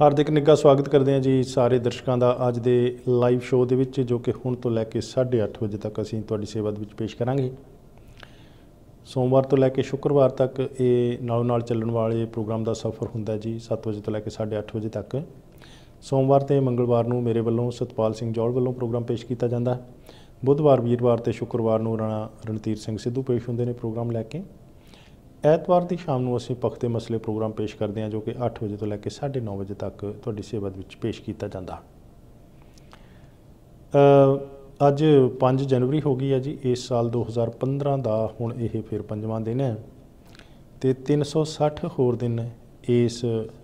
ਹਾਰਦਿਕ ਨਿੱਘਾ ਸਵਾਗਤ ਕਰਦੇ ਹਾਂ ਜੀ ਸਾਰੇ ਦਰਸ਼ਕਾਂ ਦਾ ਅੱਜ ਦੇ ਲਾਈਵ ਸ਼ੋਅ ਦੇ ਵਿੱਚ, ਜੋ ਕਿ ਹੁਣ ਤੋਂ ਲੈ ਕੇ 8:30 ਵਜੇ ਤੱਕ ਅਸੀਂ ਤੁਹਾਡੀ ਸੇਵਾ ਦੇ ਵਿੱਚ ਪੇਸ਼ ਕਰਾਂਗੇ। ਸੋਮਵਾਰ ਤੋਂ ਲੈ ਕੇ ਸ਼ੁੱਕਰਵਾਰ ਤੱਕ ਇਹ ਨਾਲੋਂ ਨਾਲ ਚੱਲਣ ਵਾਲੇ ਪ੍ਰੋਗਰਾਮ ਦਾ ਸਫ਼ਰ ਹੁੰਦਾ ਜੀ 7 ਵਜੇ ਤੋਂ ਲੈ ਕੇ 8:30 ਵਜੇ ਤੱਕ। ਸੋਮਵਾਰ ਤੇ ਮੰਗਲਵਾਰ ਨੂੰ ਮੇਰੇ ਵੱਲੋਂ ਸਤਪਾਲ ਸਿੰਘ ਜੌਲ ਵੱਲੋਂ ਪ੍ਰੋਗਰਾਮ ਪੇਸ਼ ਕੀਤਾ ਜਾਂਦਾ। ਬੁੱਧਵਾਰ, ਵੀਰਵਾਰ ਤੇ ਸ਼ੁੱਕਰਵਾਰ ਨੂੰ ਰਾਣਾ ਰਣਧੀਰ ਸਿੰਘ ਸਿੱਧੂ ਪੇਸ਼ ਹੁੰਦੇ ਨੇ ਪ੍ਰੋਗਰਾਮ ਲੈ ਕੇ। ਐਤਵਾਰ ਦੀ ਸ਼ਾਮ ਨੂੰ ਅਸੀਂ ਪਖਤੇ ਮਸਲੇ ਪ੍ਰੋਗਰਾਮ ਪੇਸ਼ ਕਰਦੇ ਹਾਂ, ਜੋ ਕਿ 8 ਵਜੇ ਤੋਂ ਲੈ ਕੇ 9:30 ਵਜੇ ਤੱਕ ਤੁਹਾਡੀ ਸੇਵਾ ਦੇ ਵਿੱਚ ਪੇਸ਼ ਕੀਤਾ ਜਾਂਦਾ। ਅੱਜ 5 ਜਨਵਰੀ ਹੋ ਗਈ ਹੈ ਜੀ। ਇਸ ਸਾਲ 2015 ਦਾ ਹੁਣ ਇਹ ਫਿਰ 5ਵਾਂ ਦਿਨ ਹੈ ਅਤੇ 360 ਹੋਰ ਦਿਨ ਇਸ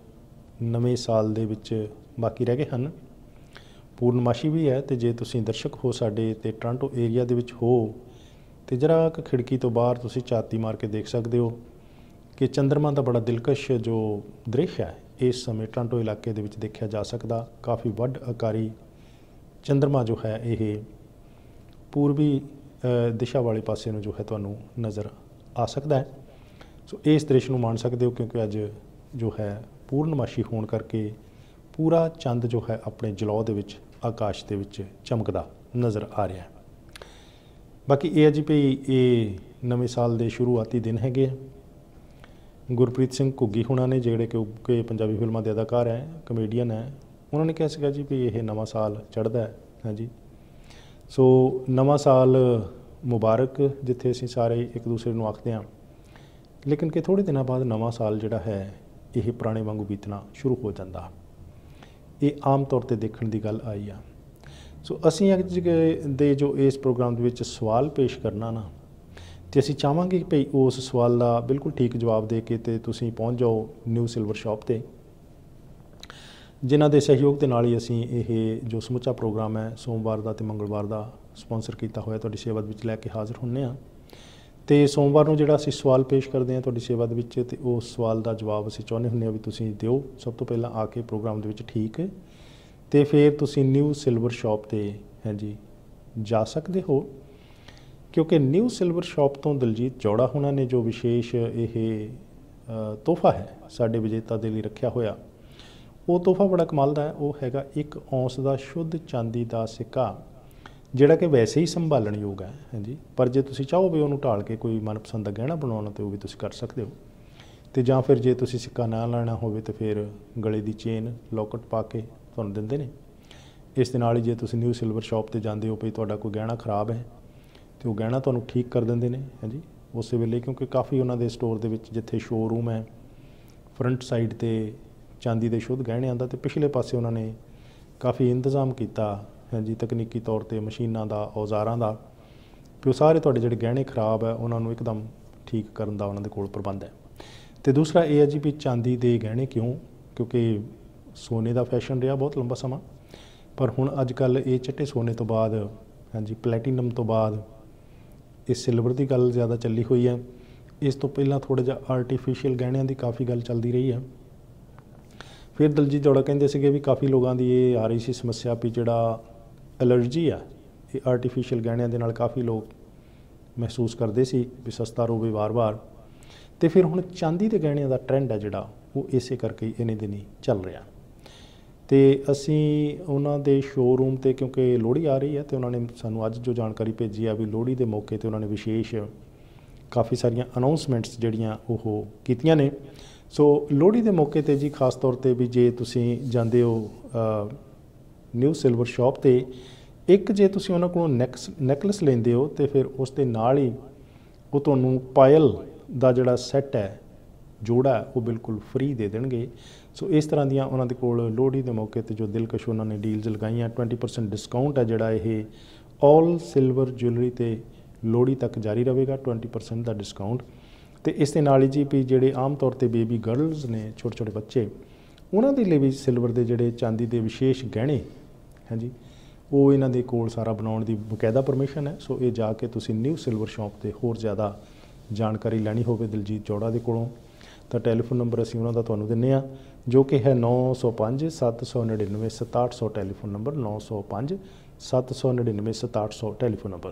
ਨਵੇਂ ਸਾਲ ਦੇ ਵਿੱਚ ਬਾਕੀ ਰਹਿ ਗਏ ਹਨ। ਪੂਰਨਮਾਸ਼ੀ ਵੀ ਹੈ ਅਤੇ ਜੇ ਤੁਸੀਂ ਦਰਸ਼ਕ ਹੋ ਸਾਡੇ ਅਤੇ ਟੋਰਾਂਟੋ ਏਰੀਆ ਦੇ ਵਿੱਚ ਹੋ ਅਤੇ ਜਰਾ ਕੁ ਖਿੜਕੀ ਤੋਂ ਬਾਹਰ ਤੁਸੀਂ ਝਾਤੀ ਮਾਰ ਕੇ ਦੇਖ ਸਕਦੇ ਹੋ ਕਿ ਚੰਦਰਮਾ ਦਾ ਬੜਾ ਦਿਲਕਸ਼ ਜੋ ਦ੍ਰਿਸ਼ ਹੈ ਇਸ ਸਮੇਂ ਟੋਰਾਂਟੋ ਇਲਾਕੇ ਦੇ ਵਿੱਚ ਦੇਖਿਆ ਜਾ ਸਕਦਾ। ਕਾਫੀ ਵੱਡ ਆਕਾਰੀ ਚੰਦਰਮਾ ਜੋ ਹੈ ਇਹ ਪੂਰਬੀ ਦਿਸ਼ਾ ਵਾਲੇ ਪਾਸੇ ਨੂੰ ਜੋ ਹੈ ਤੁਹਾਨੂੰ ਨਜ਼ਰ ਆ ਸਕਦਾ ਹੈ। ਸੋ ਇਸ ਦ੍ਰਿਸ਼ ਨੂੰ ਮਾਣ ਸਕਦੇ ਹੋ, ਕਿਉਂਕਿ ਅੱਜ ਜੋ ਹੈ ਪੂਰਨਮਾਸ਼ੀ ਹੋਣ ਕਰਕੇ ਪੂਰਾ ਚੰਦ ਜੋ ਹੈ ਆਪਣੇ ਜਲੌ ਦੇ ਵਿੱਚ ਆਕਾਸ਼ ਦੇ ਵਿੱਚ ਚਮਕਦਾ ਨਜ਼ਰ ਆ ਰਿਹਾ ਹੈ। ਬਾਕੀ ਇਹ ਹੈ ਜੀ ਭਈ ਇਹ ਨਵੇਂ ਸਾਲ ਦੇ ਸ਼ੁਰੂਆਤੀ ਦਿਨ ਹੈਗੇ ਆ। ਗੁਰਪ੍ਰੀਤ ਸਿੰਘ ਘੁੱਗੀ ਹੁਣਾਂ ਨੇ, ਜਿਹੜੇ ਕਿ ਪੰਜਾਬੀ ਫਿਲਮਾਂ ਦੇ ਅਦਾਕਾਰ ਹੈ, ਕਮੇਡੀਅਨ ਹੈ, ਉਹਨਾਂ ਨੇ ਕਿਹਾ ਸੀਗਾ ਜੀ ਵੀ ਇਹ ਨਵਾਂ ਸਾਲ ਚੜ੍ਹਦਾ ਹੈ। ਹਾਂਜੀ, ਸੋ ਨਵਾਂ ਸਾਲ ਮੁਬਾਰਕ, ਜਿੱਥੇ ਅਸੀਂ ਸਾਰੇ ਇੱਕ ਦੂਸਰੇ ਨੂੰ ਆਖਦੇ ਹਾਂ, ਲੇਕਿਨ ਕਿ ਥੋੜ੍ਹੇ ਦਿਨਾਂ ਬਾਅਦ ਨਵਾਂ ਸਾਲ ਜਿਹੜਾ ਹੈ ਇਹ ਪੁਰਾਣੇ ਵਾਂਗੂ ਬੀਤਣਾ ਸ਼ੁਰੂ ਹੋ ਜਾਂਦਾ। ਇਹ ਆਮ ਤੌਰ 'ਤੇ ਦੇਖਣ ਦੀ ਗੱਲ ਆਈ ਆ। ਸੋ ਅਸੀਂ ਅੱਜ ਦੇ ਜੋ ਇਸ ਪ੍ਰੋਗਰਾਮ ਦੇ ਵਿੱਚ ਸਵਾਲ ਪੇਸ਼ ਕਰਨਾ ਨਾ, ਅਤੇ ਅਸੀਂ ਚਾਹਾਂਗੇ ਕਿ ਭਈ ਉਸ ਸਵਾਲ ਦਾ ਬਿਲਕੁਲ ਠੀਕ ਜਵਾਬ ਦੇ ਕੇ ਅਤੇ ਤੁਸੀਂ ਪਹੁੰਚ ਜਾਓ ਨਿਊ ਸਿਲਵਰ ਸ਼ਾਪ 'ਤੇ, ਜਿਨ੍ਹਾਂ ਦੇ ਸਹਿਯੋਗ ਦੇ ਨਾਲ ਹੀ ਅਸੀਂ ਇਹ ਜੋ ਸਮੁੱਚਾ ਪ੍ਰੋਗਰਾਮ ਹੈ ਸੋਮਵਾਰ ਦਾ ਅਤੇ ਮੰਗਲਵਾਰ ਦਾ ਸਪੋਂਸਰ ਕੀਤਾ ਹੋਇਆ ਤੁਹਾਡੀ ਸੇਵਾ ਦੇ ਵਿੱਚ ਲੈ ਕੇ ਹਾਜ਼ਰ ਹੁੰਦੇ ਹਾਂ। ਅਤੇ ਸੋਮਵਾਰ ਨੂੰ ਜਿਹੜਾ ਅਸੀਂ ਸਵਾਲ ਪੇਸ਼ ਕਰਦੇ ਹਾਂ ਤੁਹਾਡੀ ਸੇਵਾ ਦੇ ਵਿੱਚ, ਅਤੇ ਉਸ ਸਵਾਲ ਦਾ ਜਵਾਬ ਅਸੀਂ ਚਾਹੁੰਦੇ ਹੁੰਦੇ ਹਾਂ ਵੀ ਤੁਸੀਂ ਦਿਓ ਸਭ ਤੋਂ ਪਹਿਲਾਂ ਆ ਕੇ ਪ੍ਰੋਗਰਾਮ ਦੇ ਵਿੱਚ, ਠੀਕ। ਅਤੇ ਫਿਰ ਤੁਸੀਂ ਨਿਊ ਸਿਲਵਰ ਸ਼ਾਪ 'ਤੇ ਹਾਂਜੀ ਜਾ ਸਕਦੇ ਹੋ, ਕਿਉਂਕਿ ਨਿਊ ਸਿਲਵਰ ਸ਼ਾਪ ਤੋਂ ਦਲਜੀਤ ਜੌੜਾ ਹੁਣਾਂ ਨੇ ਜੋ ਵਿਸ਼ੇਸ਼ ਇਹ ਤੋਹਫਾ ਹੈ ਸਾਡੇ ਵਿਜੇਤਾ ਦੇ ਲਈ ਰੱਖਿਆ ਹੋਇਆ। ਉਹ ਤੋਹਫਾ ਬੜਾ ਕਮਾਲ ਦਾ ਹੈ। ਉਹ ਹੈਗਾ 1 ਔਂਸ ਦਾ ਸ਼ੁੱਧ ਚਾਂਦੀ ਦਾ ਸਿੱਕਾ, ਜਿਹੜਾ ਕਿ ਵੈਸੇ ਹੀ ਸੰਭਾਲਣਯੋਗ ਹੈ। ਹਾਂਜੀ, ਪਰ ਜੇ ਤੁਸੀਂ ਚਾਹੋ ਵੀ ਉਹਨੂੰ ਢਾਲ ਕੇ ਕੋਈ ਮਨਪਸੰਦ ਦਾ ਗਹਿਣਾ ਬਣਾਉਣਾ ਤਾਂ ਉਹ ਵੀ ਤੁਸੀਂ ਕਰ ਸਕਦੇ ਹੋ। ਅਤੇ ਜਾਂ ਫਿਰ ਜੇ ਤੁਸੀਂ ਸਿੱਕਾ ਨਾ ਲੈਣਾ ਹੋਵੇ ਤਾਂ ਫਿਰ ਗਲੇ ਦੀ ਚੇਨ ਲੋਕਟ ਪਾ ਕੇ ਤੁਹਾਨੂੰ ਦਿੰਦੇ ਨੇ। ਇਸ ਦੇ ਨਾਲ ਹੀ ਜੇ ਤੁਸੀਂ ਨਿਊ ਸਿਲਵਰ ਸ਼ਾਪ 'ਤੇ ਜਾਂਦੇ ਹੋ ਵੀ ਤੁਹਾਡਾ ਕੋਈ ਗਹਿਣਾ ਖਰਾਬ ਹੈ ਅਤੇ ਉਹ ਗਹਿਣਾ ਤੁਹਾਨੂੰ ਠੀਕ ਕਰ ਦਿੰਦੇ ਨੇ। ਹਾਂਜੀ, ਉਸੇ ਵੇਲੇ, ਕਿਉਂਕਿ ਕਾਫੀ ਉਹਨਾਂ ਦੇ ਸਟੋਰ ਦੇ ਵਿੱਚ ਜਿੱਥੇ ਸ਼ੋਅਰੂਮ ਹੈ ਫਰੰਟ ਸਾਈਡ 'ਤੇ ਚਾਂਦੀ ਦੇ ਸ਼ੁੱਧ ਗਹਿਣਿਆਂ ਦਾ, ਅਤੇ ਪਿਛਲੇ ਪਾਸੇ ਉਹਨਾਂ ਨੇ ਕਾਫੀ ਇੰਤਜ਼ਾਮ ਕੀਤਾ ਹਾਂਜੀ ਤਕਨੀਕੀ ਤੌਰ 'ਤੇ ਮਸ਼ੀਨਾਂ ਦਾ, ਔਜ਼ਾਰਾਂ ਦਾ, ਕਿ ਉਹ ਸਾਰੇ ਤੁਹਾਡੇ ਜਿਹੜੇ ਗਹਿਣੇ ਖਰਾਬ ਹੈ ਉਹਨਾਂ ਨੂੰ ਇੱਕਦਮ ਠੀਕ ਕਰਨ ਦਾ ਉਹਨਾਂ ਦੇ ਕੋਲ ਪ੍ਰਬੰਧ ਹੈ। ਅਤੇ ਦੂਸਰਾ ਇਹ ਹੈ ਜੀ ਵੀ ਚਾਂਦੀ ਦੇ ਗਹਿਣੇ ਕਿਉਂ, ਕਿਉਂਕਿ ਸੋਨੇ ਦਾ ਫੈਸ਼ਨ ਰਿਹਾ ਬਹੁਤ ਲੰਬਾ ਸਮਾਂ, ਪਰ ਹੁਣ ਅੱਜ ਕੱਲ੍ਹ ਇਹ ਚਿੱਟੇ ਸੋਨੇ ਤੋਂ ਬਾਅਦ ਹਾਂਜੀ ਪਲੈਟੀਨਮ ਤੋਂ ਬਾਅਦ ਇਹ ਸਿਲਵਰ ਦੀ ਗੱਲ ਜ਼ਿਆਦਾ ਚੱਲੀ ਹੋਈ ਹੈ। ਇਸ ਤੋਂ ਪਹਿਲਾਂ ਥੋੜ੍ਹਾ ਜਿਹਾ ਆਰਟੀਫਿਸ਼ੀਅਲ ਗਹਿਣਿਆਂ ਦੀ ਕਾਫੀ ਗੱਲ ਚੱਲਦੀ ਰਹੀ ਹੈ। ਫਿਰ ਦਲਜੀਤ ਜੌੜਾ ਕਹਿੰਦੇ ਸੀਗੇ ਵੀ ਕਾਫੀ ਲੋਕਾਂ ਦੀ ਇਹ ਆ ਰਹੀ ਸੀ ਸਮੱਸਿਆ ਵੀ ਜਿਹੜਾ ਐਲਰਜੀ ਆ ਇਹ ਆਰਟੀਫਿਸ਼ੀਅਲ ਗਹਿਣਿਆਂ ਦੇ ਨਾਲ ਕਾਫੀ ਲੋਕ ਮਹਿਸੂਸ ਕਰਦੇ ਸੀ ਵੀ ਸਸਤਾ ਰੋਵੇ ਵਾਰ-ਵਾਰ। ਅਤੇ ਫਿਰ ਹੁਣ ਚਾਂਦੀ ਦੇ ਗਹਿਣਿਆਂ ਦਾ ਟਰੈਂਡ ਹੈ ਜਿਹੜਾ ਉਹ ਇਸੇ ਕਰਕੇ ਇਹਨੇ ਦਿਨੀ ਚੱਲ ਰਿਹਾ। ਅਤੇ ਅਸੀਂ ਉਹਨਾਂ ਦੇ ਸ਼ੋਅਰੂਮ 'ਤੇ, ਕਿਉਂਕਿ ਲੋਹੜੀ ਆ ਰਹੀ ਹੈ ਅਤੇ ਉਹਨਾਂ ਨੇ ਸਾਨੂੰ ਅੱਜ ਜੋ ਜਾਣਕਾਰੀ ਭੇਜੀ ਆ ਵੀ ਲੋਹੜੀ ਦੇ ਮੌਕੇ 'ਤੇ ਉਹਨਾਂ ਨੇ ਵਿਸ਼ੇਸ਼ ਕਾਫੀ ਸਾਰੀਆਂ ਅਨਾਊਂਸਮੈਂਟਸ ਜਿਹੜੀਆਂ ਉਹ ਕੀਤੀਆਂ ਨੇ। ਸੋ ਲੋਹੜੀ ਦੇ ਮੌਕੇ 'ਤੇ ਜੀ ਖਾਸ ਤੌਰ 'ਤੇ ਵੀ ਜੇ ਤੁਸੀਂ ਜਾਂਦੇ ਹੋ ਨਿਊ ਸਿਲਵਰ ਸ਼ਾਪ 'ਤੇ, ਇੱਕ ਜੇ ਤੁਸੀਂ ਉਹਨਾਂ ਕੋਲੋਂ ਨੈਕਲਸ ਲੈਂਦੇ ਹੋ ਅਤੇ ਫਿਰ ਉਸ ਦੇ ਨਾਲ ਹੀ ਉਹ ਤੁਹਾਨੂੰ ਪਾਇਲ ਦਾ ਜਿਹੜਾ ਸੈੱਟ ਹੈ, ਜੋੜਾ, ਉਹ ਬਿਲਕੁਲ ਫ੍ਰੀ ਦੇ ਦੇਣਗੇ। ਸੋ ਇਸ ਤਰ੍ਹਾਂ ਦੀਆਂ ਉਹਨਾਂ ਦੇ ਕੋਲ ਲੋਹੜੀ ਦੇ ਮੌਕੇ 'ਤੇ ਜੋ ਦਿਲਕਸ਼ ਉਹਨਾਂ ਨੇ ਡੀਲਸ ਲਗਾਈਆਂ। 20% ਡਿਸਕਾਊਂਟ ਹੈ ਜਿਹੜਾ ਇਹ ਆਲ ਸਿਲਵਰ ਜੁਐਲਰੀ 'ਤੇ ਲੋਹੜੀ ਤੱਕ ਜਾਰੀ ਰਹੇਗਾ, 20% ਦਾ ਡਿਸਕਾਊਂਟ। ਅਤੇ ਇਸ ਦੇ ਨਾਲ ਹੀ ਜੀ ਵੀ ਜਿਹੜੇ ਆਮ ਤੌਰ 'ਤੇ ਬੇਬੀ ਗਰਲਸ ਨੇ, ਛੋਟੇ ਛੋਟੇ ਬੱਚੇ, ਉਹਨਾਂ ਦੇ ਲਈ ਵੀ ਸਿਲਵਰ ਦੇ ਜਿਹੜੇ ਚਾਂਦੀ ਦੇ ਵਿਸ਼ੇਸ਼ ਗਹਿਣੇ ਹਾਂਜੀ ਉਹ ਇਹਨਾਂ ਦੇ ਕੋਲ ਸਾਰਾ ਬਣਾਉਣ ਦੀ ਬਕਾਇਦਾ ਪਰਮਿਸ਼ਨ ਹੈ। ਸੋ ਇਹ ਜਾ ਕੇ ਤੁਸੀਂ ਨਿਊ ਸਿਲਵਰ ਸ਼ਾਪ 'ਤੇ ਹੋਰ ਜ਼ਿਆਦਾ ਜਾਣਕਾਰੀ ਲੈਣੀ ਹੋਵੇ ਦਲਜੀਤ ਜੌੜਾ ਦੇ ਕੋਲੋਂ ਤਾਂ ਟੈਲੀਫੋਨ ਨੰਬਰ ਅਸੀਂ ਉਹਨਾਂ ਦਾ ਤੁਹਾਨੂੰ ਦਿੰਦੇ ਹਾਂ, ਜੋ ਕਿ ਹੈ 905 799 6700 telephone number, 905 799 6700 telephone number.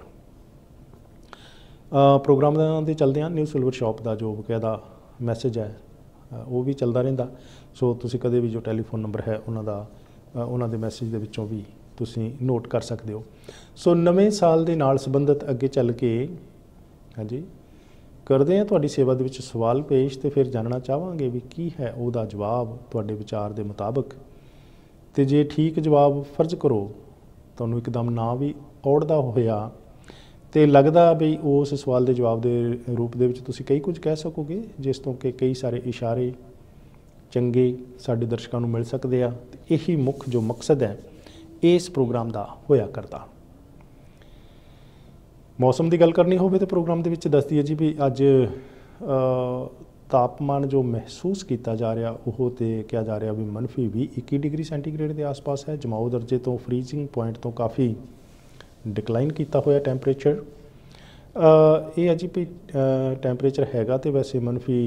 Program ਦੇ ਚੱਲਦੇ ਹਾਂ ਨਿਊ ਸਿਲਵਰ ਸ਼ਾਪ ਦਾ ਜੋ ਬਕਾਇਦਾ ਮੈਸੇਜ ਹੈ ਉਹ ਵੀ ਚੱਲਦਾ ਰਹਿੰਦਾ। ਸੋ ਤੁਸੀਂ ਕਦੇ ਵੀ ਜੋ ਟੈਲੀਫੋਨ ਨੰਬਰ ਹੈ ਉਹਨਾਂ ਦੇ ਮੈਸੇਜ ਦੇ ਵਿੱਚੋਂ ਵੀ ਤੁਸੀਂ ਨੋਟ ਕਰ ਸਕਦੇ ਹੋ। ਸੋ ਨਵੇਂ ਸਾਲ ਦੇ ਨਾਲ ਸੰਬੰਧਿਤ ਅੱਗੇ ਚੱਲ ਕੇ ਹਾਂਜੀ ਕਰਦੇ ਹਾਂ ਤੁਹਾਡੀ ਸੇਵਾ ਦੇ ਵਿੱਚ ਸਵਾਲ ਪੇਸ਼, ਅਤੇ ਫਿਰ ਜਾਣਨਾ ਚਾਹਾਂਗੇ ਵੀ ਕੀ ਹੈ ਉਹਦਾ ਜਵਾਬ ਤੁਹਾਡੇ ਵਿਚਾਰ ਦੇ ਮੁਤਾਬਕ। ਅਤੇ ਜੇ ਠੀਕ ਜਵਾਬ ਫਰਜ਼ ਕਰੋ ਤੁਹਾਨੂੰ ਇੱਕਦਮ ਨਾ ਵੀ ਔੜਦਾ ਹੋਇਆ ਅਤੇ ਲੱਗਦਾ ਵੀ ਉਸ ਸਵਾਲ ਦੇ ਜਵਾਬ ਦੇ ਰੂਪ ਦੇ ਵਿੱਚ ਤੁਸੀਂ ਕਈ ਕੁਝ ਕਹਿ ਸਕੋਗੇ, ਜਿਸ ਤੋਂ ਕਿ ਕਈ ਸਾਰੇ ਇਸ਼ਾਰੇ ਚੰਗੇ ਸਾਡੇ ਦਰਸ਼ਕਾਂ ਨੂੰ ਮਿਲ ਸਕਦੇ ਆ। ਅਤੇ ਇਹੀ ਮੁੱਖ ਜੋ ਮਕਸਦ ਹੈ ਇਸ ਪ੍ਰੋਗਰਾਮ ਦਾ ਹੋਇਆ ਕਰਦਾ। ਮੌਸਮ ਦੀ ਗੱਲ ਕਰਨੀ ਹੋਵੇ ਤਾਂ ਪ੍ਰੋਗਰਾਮ ਦੇ ਵਿੱਚ ਦੱਸਦੀ ਹੈ ਜੀ ਵੀ ਅੱਜ ਤਾਪਮਾਨ ਜੋ ਮਹਿਸੂਸ ਕੀਤਾ ਜਾ ਰਿਹਾ ਉਹ ਤੇ ਕਿਹਾ ਜਾ ਰਿਹਾ ਵੀ -20-21 ਡਿਗਰੀ ਸੈਂਟੀਗ੍ਰੇਡ ਦੇ ਆਸ-ਪਾਸ ਹੈ। ਜਮਾਓ ਦਰਜੇ ਤੋਂ ਫਰੀਜ਼ਿੰਗ ਪੁਆਇੰਟ ਤੋਂ ਕਾਫੀ ਡਿਕਲਾਈਨ ਕੀਤਾ ਹੋਇਆ ਟੈਂਪਰੇਚਰ। ਇਹ ਹੈ ਜੀ ਵੀ ਟੈਂਪਰੇਚਰ ਹੈਗਾ ਤੇ ਵੈਸੇ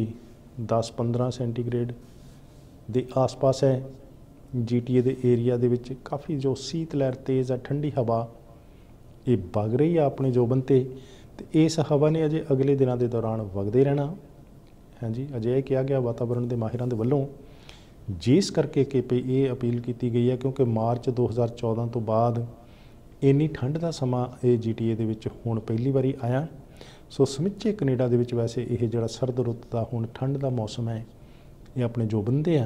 -10-15 ਸੈਂਟੀਗ੍ਰੇਡ ਦੇ ਆਸ-ਪਾਸ ਹੈ। GTA ਦੇ ਏਰੀਆ ਦੇ ਵਿੱਚ ਕਾਫੀ ਜੋ ਸੀਤ ਲਹਿਰ ਤੇਜ਼ ਹੈ, ਠੰਡੀ ਹਵਾ ਇਹ ਵਗ ਰਹੀ ਆ ਆਪਣੇ ਜੋਬਨ 'ਤੇ, ਅਤੇ ਇਸ ਹਵਾ ਨੇ ਅਜੇ ਅਗਲੇ ਦਿਨਾਂ ਦੇ ਦੌਰਾਨ ਵਗਦੇ ਰਹਿਣਾ। ਹਾਂਜੀ, ਅਜੇ ਇਹ ਕਿਹਾ ਗਿਆ ਵਾਤਾਵਰਣ ਦੇ ਮਾਹਿਰਾਂ ਦੇ ਵੱਲੋਂ, ਜਿਸ ਕਰਕੇ ਕਿ ਇਹ ਅਪੀਲ ਕੀਤੀ ਗਈ ਹੈ ਕਿਉਂਕਿ ਮਾਰਚ 2014 ਤੋਂ ਬਾਅਦ ਇੰਨੀ ਠੰਡ ਦਾ ਸਮਾਂ ਇਹ GTA ਦੇ ਵਿੱਚ ਹੁਣ ਪਹਿਲੀ ਵਾਰੀ ਆਇਆ। ਸੋ ਸਮੁੱਚੇ ਕੈਨੇਡਾ ਦੇ ਵਿੱਚ ਵੈਸੇ ਇਹ ਜਿਹੜਾ ਸਰਦ ਰੁੱਤ ਦਾ ਹੁਣ ਠੰਡ ਦਾ ਮੌਸਮ ਹੈ ਇਹ ਆਪਣੇ ਜੋਬਨ 'ਤੇ ਆ।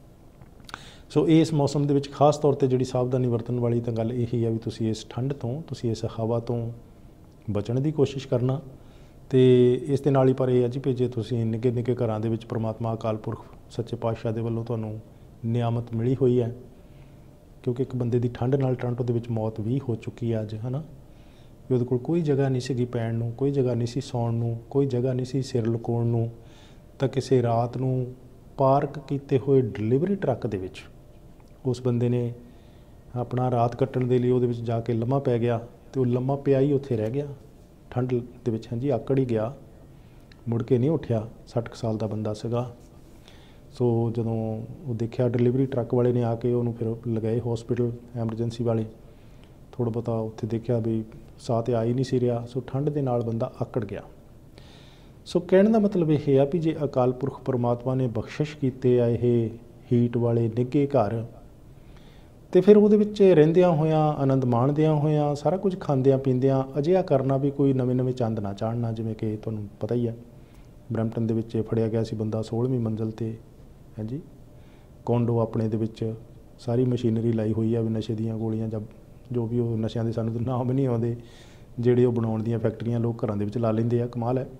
ਸੋ ਇਸ ਮੌਸਮ ਦੇ ਵਿੱਚ ਖਾਸ ਤੌਰ 'ਤੇ ਜਿਹੜੀ ਸਾਵਧਾਨੀ ਵਰਤਣ ਵਾਲੀ ਤਾਂ ਗੱਲ ਇਹੀ ਹੈ ਵੀ ਤੁਸੀਂ ਇਸ ਠੰਡ ਤੋਂ, ਤੁਸੀਂ ਇਸ ਹਵਾ ਤੋਂ ਬਚਣ ਦੀ ਕੋਸ਼ਿਸ਼ ਕਰਨਾ। ਅਤੇ ਇਸ ਦੇ ਨਾਲ ਹੀ ਪਰ ਇਹ ਹੈ ਜੀ ਵੀ ਜੇ ਤੁਸੀਂ ਨਿੱਘੇ ਨਿੱਘੇ ਘਰਾਂ ਦੇ ਵਿੱਚ ਪ੍ਰਮਾਤਮਾ ਅਕਾਲ ਪੁਰਖ ਸੱਚੇ ਪਾਤਸ਼ਾਹ ਦੇ ਵੱਲੋਂ ਤੁਹਾਨੂੰ ਨਿਆਮਤ ਮਿਲੀ ਹੋਈ ਹੈ, ਕਿਉਂਕਿ ਇੱਕ ਬੰਦੇ ਦੀ ਠੰਡ ਨਾਲ ਟੋਰਾਂਟੋ ਦੇ ਵਿੱਚ ਮੌਤ ਵੀ ਹੋ ਚੁੱਕੀ ਹੈ ਅੱਜ, ਹੈ ਨਾ। ਵੀ ਉਹਦੇ ਕੋਲ ਕੋਈ ਜਗ੍ਹਾ ਨਹੀਂ ਸੀਗੀ ਪੈਣ ਨੂੰ, ਕੋਈ ਜਗ੍ਹਾ ਨਹੀਂ ਸੀ ਸੌਣ ਨੂੰ, ਕੋਈ ਜਗ੍ਹਾ ਨਹੀਂ ਸੀ ਸਿਰ ਲੁਕਾਉਣ ਨੂੰ, ਤਾਂ ਕਿਸੇ ਰਾਤ ਨੂੰ ਪਾਰਕ ਕੀਤੇ ਹੋਏ ਡਿਲੀਵਰੀ ਟਰੱਕ ਦੇ ਵਿੱਚ ਉਸ ਬੰਦੇ ਨੇ ਆਪਣਾ ਰਾਤ ਕੱਟਣ ਦੇ ਲਈ ਉਹਦੇ ਵਿੱਚ ਜਾ ਕੇ ਲੰਮਾ ਪੈ ਗਿਆ, ਅਤੇ ਉਹ ਲੰਮਾ ਪਿਆ ਹੀ ਉੱਥੇ ਰਹਿ ਗਿਆ ਠੰਡ ਦੇ ਵਿੱਚ। ਹਾਂਜੀ, ਆਕੜ ਹੀ ਗਿਆ, ਮੁੜ ਕੇ ਨਹੀਂ ਉੱਠਿਆ। 60 ਸਾਲ ਦਾ ਬੰਦਾ ਸੀਗਾ। ਸੋ ਜਦੋਂ ਉਹ ਦੇਖਿਆ ਡਿਲੀਵਰੀ ਟਰੱਕ ਵਾਲੇ ਨੇ ਆ ਕੇ ਉਹਨੂੰ ਫਿਰ ਲਗਾਏ ਹੌਸਪੀਟਲ, ਐਮਰਜੈਂਸੀ ਵਾਲੇ। ਥੋੜ੍ਹਾ ਬਹੁਤਾ ਉੱਥੇ ਦੇਖਿਆ ਵੀ ਸਾਹ ਤੇ ਆ ਹੀ ਨਹੀਂ ਸੀ ਰਿਹਾ। ਸੋ ਠੰਡ ਦੇ ਨਾਲ ਬੰਦਾ ਆਕੜ ਗਿਆ। ਸੋ ਕਹਿਣ ਦਾ ਮਤਲਬ ਇਹ ਆ ਵੀ ਜੇ ਅਕਾਲ ਪੁਰਖ ਪਰਮਾਤਮਾ ਨੇ ਬਖਸ਼ਿਸ਼ ਕੀਤੇ ਆ ਇਹ ਹੀਟ ਵਾਲੇ ਨਿੱਘੇ ਘਰ, ਅਤੇ ਫਿਰ ਉਹਦੇ ਵਿੱਚ ਰਹਿੰਦਿਆਂ ਹੋਇਆਂ, ਆਨੰਦ ਮਾਣਦਿਆਂ ਹੋਇਆਂ, ਸਾਰਾ ਕੁਝ ਖਾਂਦਿਆਂ ਪੀਂਦਿਆਂ ਅਜਿਹਾ ਕਰਨਾ ਵੀ ਕੋਈ ਨਵੇਂ ਚਾਂਦ ਨਾ ਚਾੜਨਾ। ਜਿਵੇਂ ਕਿ ਤੁਹਾਨੂੰ ਪਤਾ ਹੀ ਹੈ ਬਰੈਂਪਟਨ ਦੇ ਵਿੱਚ ਫੜਿਆ ਗਿਆ ਸੀ ਬੰਦਾ 16ਵੀਂ ਮੰਜ਼ਿਲ 'ਤੇ। ਹਾਂਜੀ, ਕੋਂਡੋ ਆਪਣੇ ਦੇ ਵਿੱਚ ਸਾਰੀ ਮਸ਼ੀਨਰੀ ਲਾਈ ਹੋਈ ਆ ਵੀ ਨਸ਼ੇ ਦੀਆਂ ਗੋਲੀਆਂ ਜਾਂ ਜੋ ਵੀ ਉਹ ਨਸ਼ਿਆਂ ਦੇ ਸਾਨੂੰ ਤਾਂ ਨਾਮ ਵੀ ਨਹੀਂ ਆਉਂਦੇ, ਜਿਹੜੇ ਉਹ ਬਣਾਉਣ ਦੀਆਂ ਫੈਕਟਰੀਆਂ ਲੋਕ ਘਰਾਂ ਦੇ ਵਿੱਚ ਲਾ ਲੈਂਦੇ ਆ। ਕਮਾਲ ਹੈ।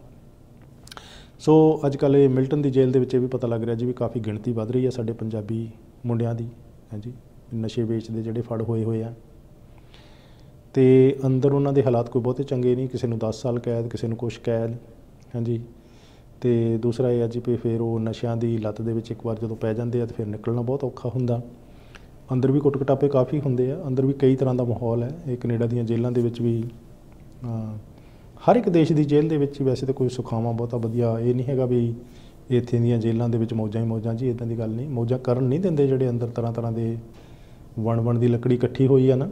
ਸੋ ਅੱਜ ਕੱਲ੍ਹ ਇਹ ਮਿਲਟਨ ਦੀ ਜੇਲ੍ਹ ਦੇ ਵਿੱਚ ਇਹ ਵੀ ਪਤਾ ਲੱਗ ਰਿਹਾ ਜੀ ਵੀ ਕਾਫੀ ਗਿਣਤੀ ਵੱਧ ਰਹੀ ਹੈ ਸਾਡੇ ਪੰਜਾਬੀ ਮੁੰਡਿਆਂ ਦੀ। ਹਾਂਜੀ, ਨਸ਼ੇ ਵੇਚਦੇ ਜਿਹੜੇ ਫੜ ਹੋਏ ਆ, ਅਤੇ ਅੰਦਰ ਉਹਨਾਂ ਦੇ ਹਾਲਾਤ ਕੋਈ ਬਹੁਤੇ ਚੰਗੇ ਨਹੀਂ। ਕਿਸੇ ਨੂੰ 10 ਸਾਲ ਕੈਦ, ਕਿਸੇ ਨੂੰ ਕੁਛ ਕੈਦ। ਹਾਂਜੀ, ਅਤੇ ਦੂਸਰਾ ਇਹ ਆ ਜੀ ਵੀ ਫਿਰ ਉਹ ਨਸ਼ਿਆਂ ਦੀ ਲੱਤ ਦੇ ਵਿੱਚ ਇੱਕ ਵਾਰ ਜਦੋਂ ਪੈ ਜਾਂਦੇ ਆ ਤਾਂ ਫਿਰ ਨਿਕਲਣਾ ਬਹੁਤ ਔਖਾ ਹੁੰਦਾ। ਅੰਦਰ ਵੀ ਕੁੱਟ ਕਟਾਪੇ ਕਾਫੀ ਹੁੰਦੇ ਆ, ਅੰਦਰ ਵੀ ਕਈ ਤਰ੍ਹਾਂ ਦਾ ਮਾਹੌਲ ਹੈ। ਇਹ ਕੈਨੇਡਾ ਦੀਆਂ ਜੇਲ੍ਹਾਂ ਦੇ ਵਿੱਚ ਵੀ, ਹਰ ਇੱਕ ਦੇਸ਼ ਦੀ ਜੇਲ੍ਹ ਦੇ ਵਿੱਚ ਵੈਸੇ ਤਾਂ ਕੋਈ ਸੁਖਾਵਾਂ ਬਹੁਤਾ ਵਧੀਆ ਇਹ ਨਹੀਂ ਹੈਗਾ ਵੀ ਇੱਥੇ ਦੀਆਂ ਜੇਲ੍ਹਾਂ ਦੇ ਵਿੱਚ ਮੌਜਾਂ ਹੀ ਮੌਜਾਂ ਜੀ, ਇੱਦਾਂ ਦੀ ਗੱਲ ਨਹੀਂ। ਮੌਜਾਂ ਕਰਨ ਨਹੀਂ ਦਿੰਦੇ ਜਿਹੜੇ ਅੰਦਰ ਤਰ੍ਹਾਂ ਦੇ ਵਣ ਦੀ ਲੱਕੜੀ ਇਕੱਠੀ ਹੋਈ ਆ ਨਾ।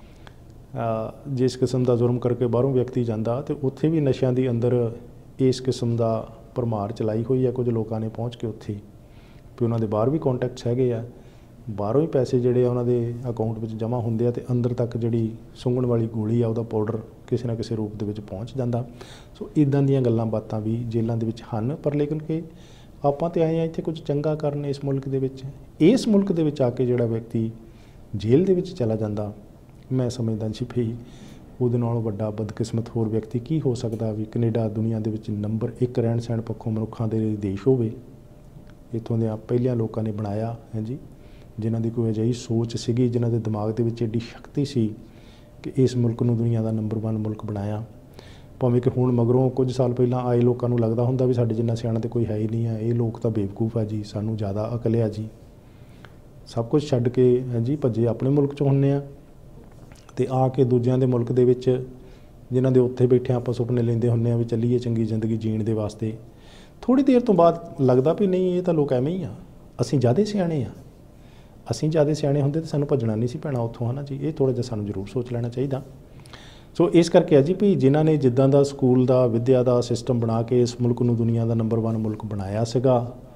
ਜਿਸ ਕਿਸਮ ਦਾ ਜ਼ੁਰਮ ਕਰਕੇ ਬਾਹਰੋਂ ਵਿਅਕਤੀ ਜਾਂਦਾ, ਅਤੇ ਉੱਥੇ ਵੀ ਨਸ਼ਿਆਂ ਦੀ ਅੰਦਰ ਇਸ ਕਿਸਮ ਦਾ ਭਰਮਾਰ ਚਲਾਈ ਹੋਈ ਹੈ ਕੁਝ ਲੋਕਾਂ ਨੇ ਪਹੁੰਚ ਕੇ ਉੱਥੇ, ਵੀ ਉਹਨਾਂ ਦੇ ਬਾਹਰ ਵੀ ਕੋਂਟੈਕਟਸ ਹੈਗੇ ਆ, ਬਾਹਰੋਂ ਹੀ ਪੈਸੇ ਜਿਹੜੇ ਆ ਉਹਨਾਂ ਦੇ ਅਕਾਊਂਟ ਵਿੱਚ ਜਮ੍ਹਾਂ ਹੁੰਦੇ ਆ, ਅਤੇ ਅੰਦਰ ਤੱਕ ਜਿਹੜੀ ਸੁੰਘਣ ਵਾਲੀ ਗੋਲੀ ਆ ਉਹਦਾ ਪਾਊਡਰ ਕਿਸੇ ਨਾ ਕਿਸੇ ਰੂਪ ਦੇ ਵਿੱਚ ਪਹੁੰਚ ਜਾਂਦਾ। ਸੋ ਇੱਦਾਂ ਦੀਆਂ ਗੱਲਾਂ ਬਾਤਾਂ ਵੀ ਜੇਲ੍ਹਾਂ ਦੇ ਵਿੱਚ ਹਨ। ਪਰ ਲੇਕਿਨ ਕਿ ਆਪਾਂ ਤਾਂ ਆਏ ਹਾਂ ਇੱਥੇ ਕੁਝ ਚੰਗਾ ਕਰਨ ਇਸ ਮੁਲਕ ਦੇ ਵਿੱਚ। ਇਸ ਮੁਲਕ ਦੇ ਵਿੱਚ ਆ ਕੇ ਜਿਹੜਾ ਵਿਅਕਤੀ ਜੇਲ੍ਹ ਦੇ ਵਿੱਚ ਚਲਾ ਜਾਂਦਾ, ਮੈਂ ਸਮਝਦਾ ਜੀ ਵੀ ਉਹਦੇ ਨਾਲੋਂ ਵੱਡਾ ਬਦਕਿਸਮਤ ਹੋਰ ਵਿਅਕਤੀ ਕੀ ਹੋ ਸਕਦਾ ਵੀ ਕੈਨੇਡਾ ਦੁਨੀਆ ਦੇ ਵਿੱਚ ਨੰਬਰ 1 ਰਹਿਣ ਸਹਿਣ ਪੱਖੋਂ ਮਨੁੱਖਾਂ ਦੇ ਦੇਸ਼ ਹੋਵੇ। ਇੱਥੋਂ ਦੇ ਪਹਿਲਿਆਂ ਲੋਕਾਂ ਨੇ ਬਣਾਇਆ ਹੈ ਜੀ, ਜਿਨ੍ਹਾਂ ਦੀ ਕੋਈ ਅਜਿਹੀ ਸੋਚ ਸੀਗੀ, ਜਿਨ੍ਹਾਂ ਦੇ ਦਿਮਾਗ ਦੇ ਵਿੱਚ ਐਡੀ ਸ਼ਕਤੀ ਸੀ ਕਿ ਇਸ ਮੁਲਕ ਨੂੰ ਦੁਨੀਆ ਦਾ ਨੰਬਰ 1 ਮੁਲਕ ਬਣਾਇਆ। ਭਾਵੇਂ ਕਿ ਹੁਣ ਮਗਰੋਂ ਕੁਝ ਸਾਲ ਪਹਿਲਾਂ ਆਏ ਲੋਕਾਂ ਨੂੰ ਲੱਗਦਾ ਹੁੰਦਾ ਵੀ ਸਾਡੇ ਜਿੰਨਾ ਸਿਆਣਾ ਤਾਂ ਕੋਈ ਹੈ ਹੀ ਨਹੀਂ ਆ, ਇਹ ਲੋਕ ਤਾਂ ਬੇਵਕੂਫ ਆ ਜੀ, ਸਾਨੂੰ ਜ਼ਿਆਦਾ ਅਕਲ ਆ ਜੀ। ਸਭ ਕੁਝ ਛੱਡ ਕੇ ਹਾਂਜੀ ਭੱਜੇ ਆਪਣੇ ਮੁਲਕ 'ਚ ਹੁੰਦੇ ਆ, ਅਤੇ ਆ ਕੇ ਦੂਜਿਆਂ ਦੇ ਮੁਲਕ ਦੇ ਵਿੱਚ ਜਿਨ੍ਹਾਂ ਦੇ ਉੱਥੇ ਬੈਠੇ ਆਪਾਂ ਸੁਪਨੇ ਲੈਂਦੇ ਹੁੰਦੇ ਆ ਵੀ ਚੱਲੀਏ ਚੰਗੀ ਜ਼ਿੰਦਗੀ ਜੀਣ ਦੇ ਵਾਸਤੇ। ਥੋੜ੍ਹੀ ਦੇਰ ਤੋਂ ਬਾਅਦ ਲੱਗਦਾ ਵੀ ਨਹੀਂ, ਇਹ ਤਾਂ ਲੋਕ ਐਵੇਂ ਹੀ ਆ, ਅਸੀਂ ਜ਼ਿਆਦਾ ਸਿਆਣੇ ਆ। ਅਸੀਂ ਜ਼ਿਆਦਾ ਸਿਆਣੇ ਹੁੰਦੇ ਤਾਂ ਸਾਨੂੰ ਭੱਜਣਾ ਨਹੀਂ ਸੀ ਪੈਣਾ ਉੱਥੋਂ, ਹੈ ਨਾ ਜੀ। ਇਹ ਥੋੜ੍ਹਾ ਜਿਹਾ ਸਾਨੂੰ ਜ਼ਰੂਰ ਸੋਚ ਲੈਣਾ ਚਾਹੀਦਾ। ਸੋ ਇਸ ਕਰਕੇ ਆ ਜੀ ਵੀ ਜਿਨ੍ਹਾਂ ਨੇ ਜਿੱਦਾਂ ਦਾ ਸਕੂਲ ਦਾ ਵਿੱਦਿਆ ਦਾ ਸਿਸਟਮ ਬਣਾ ਕੇ ਇਸ ਮੁਲਕ ਨੂੰ ਦੁਨੀਆ ਦਾ ਨੰਬਰ 1 ਮੁਲਕ ਬਣਾਇਆ ਸੀਗਾ,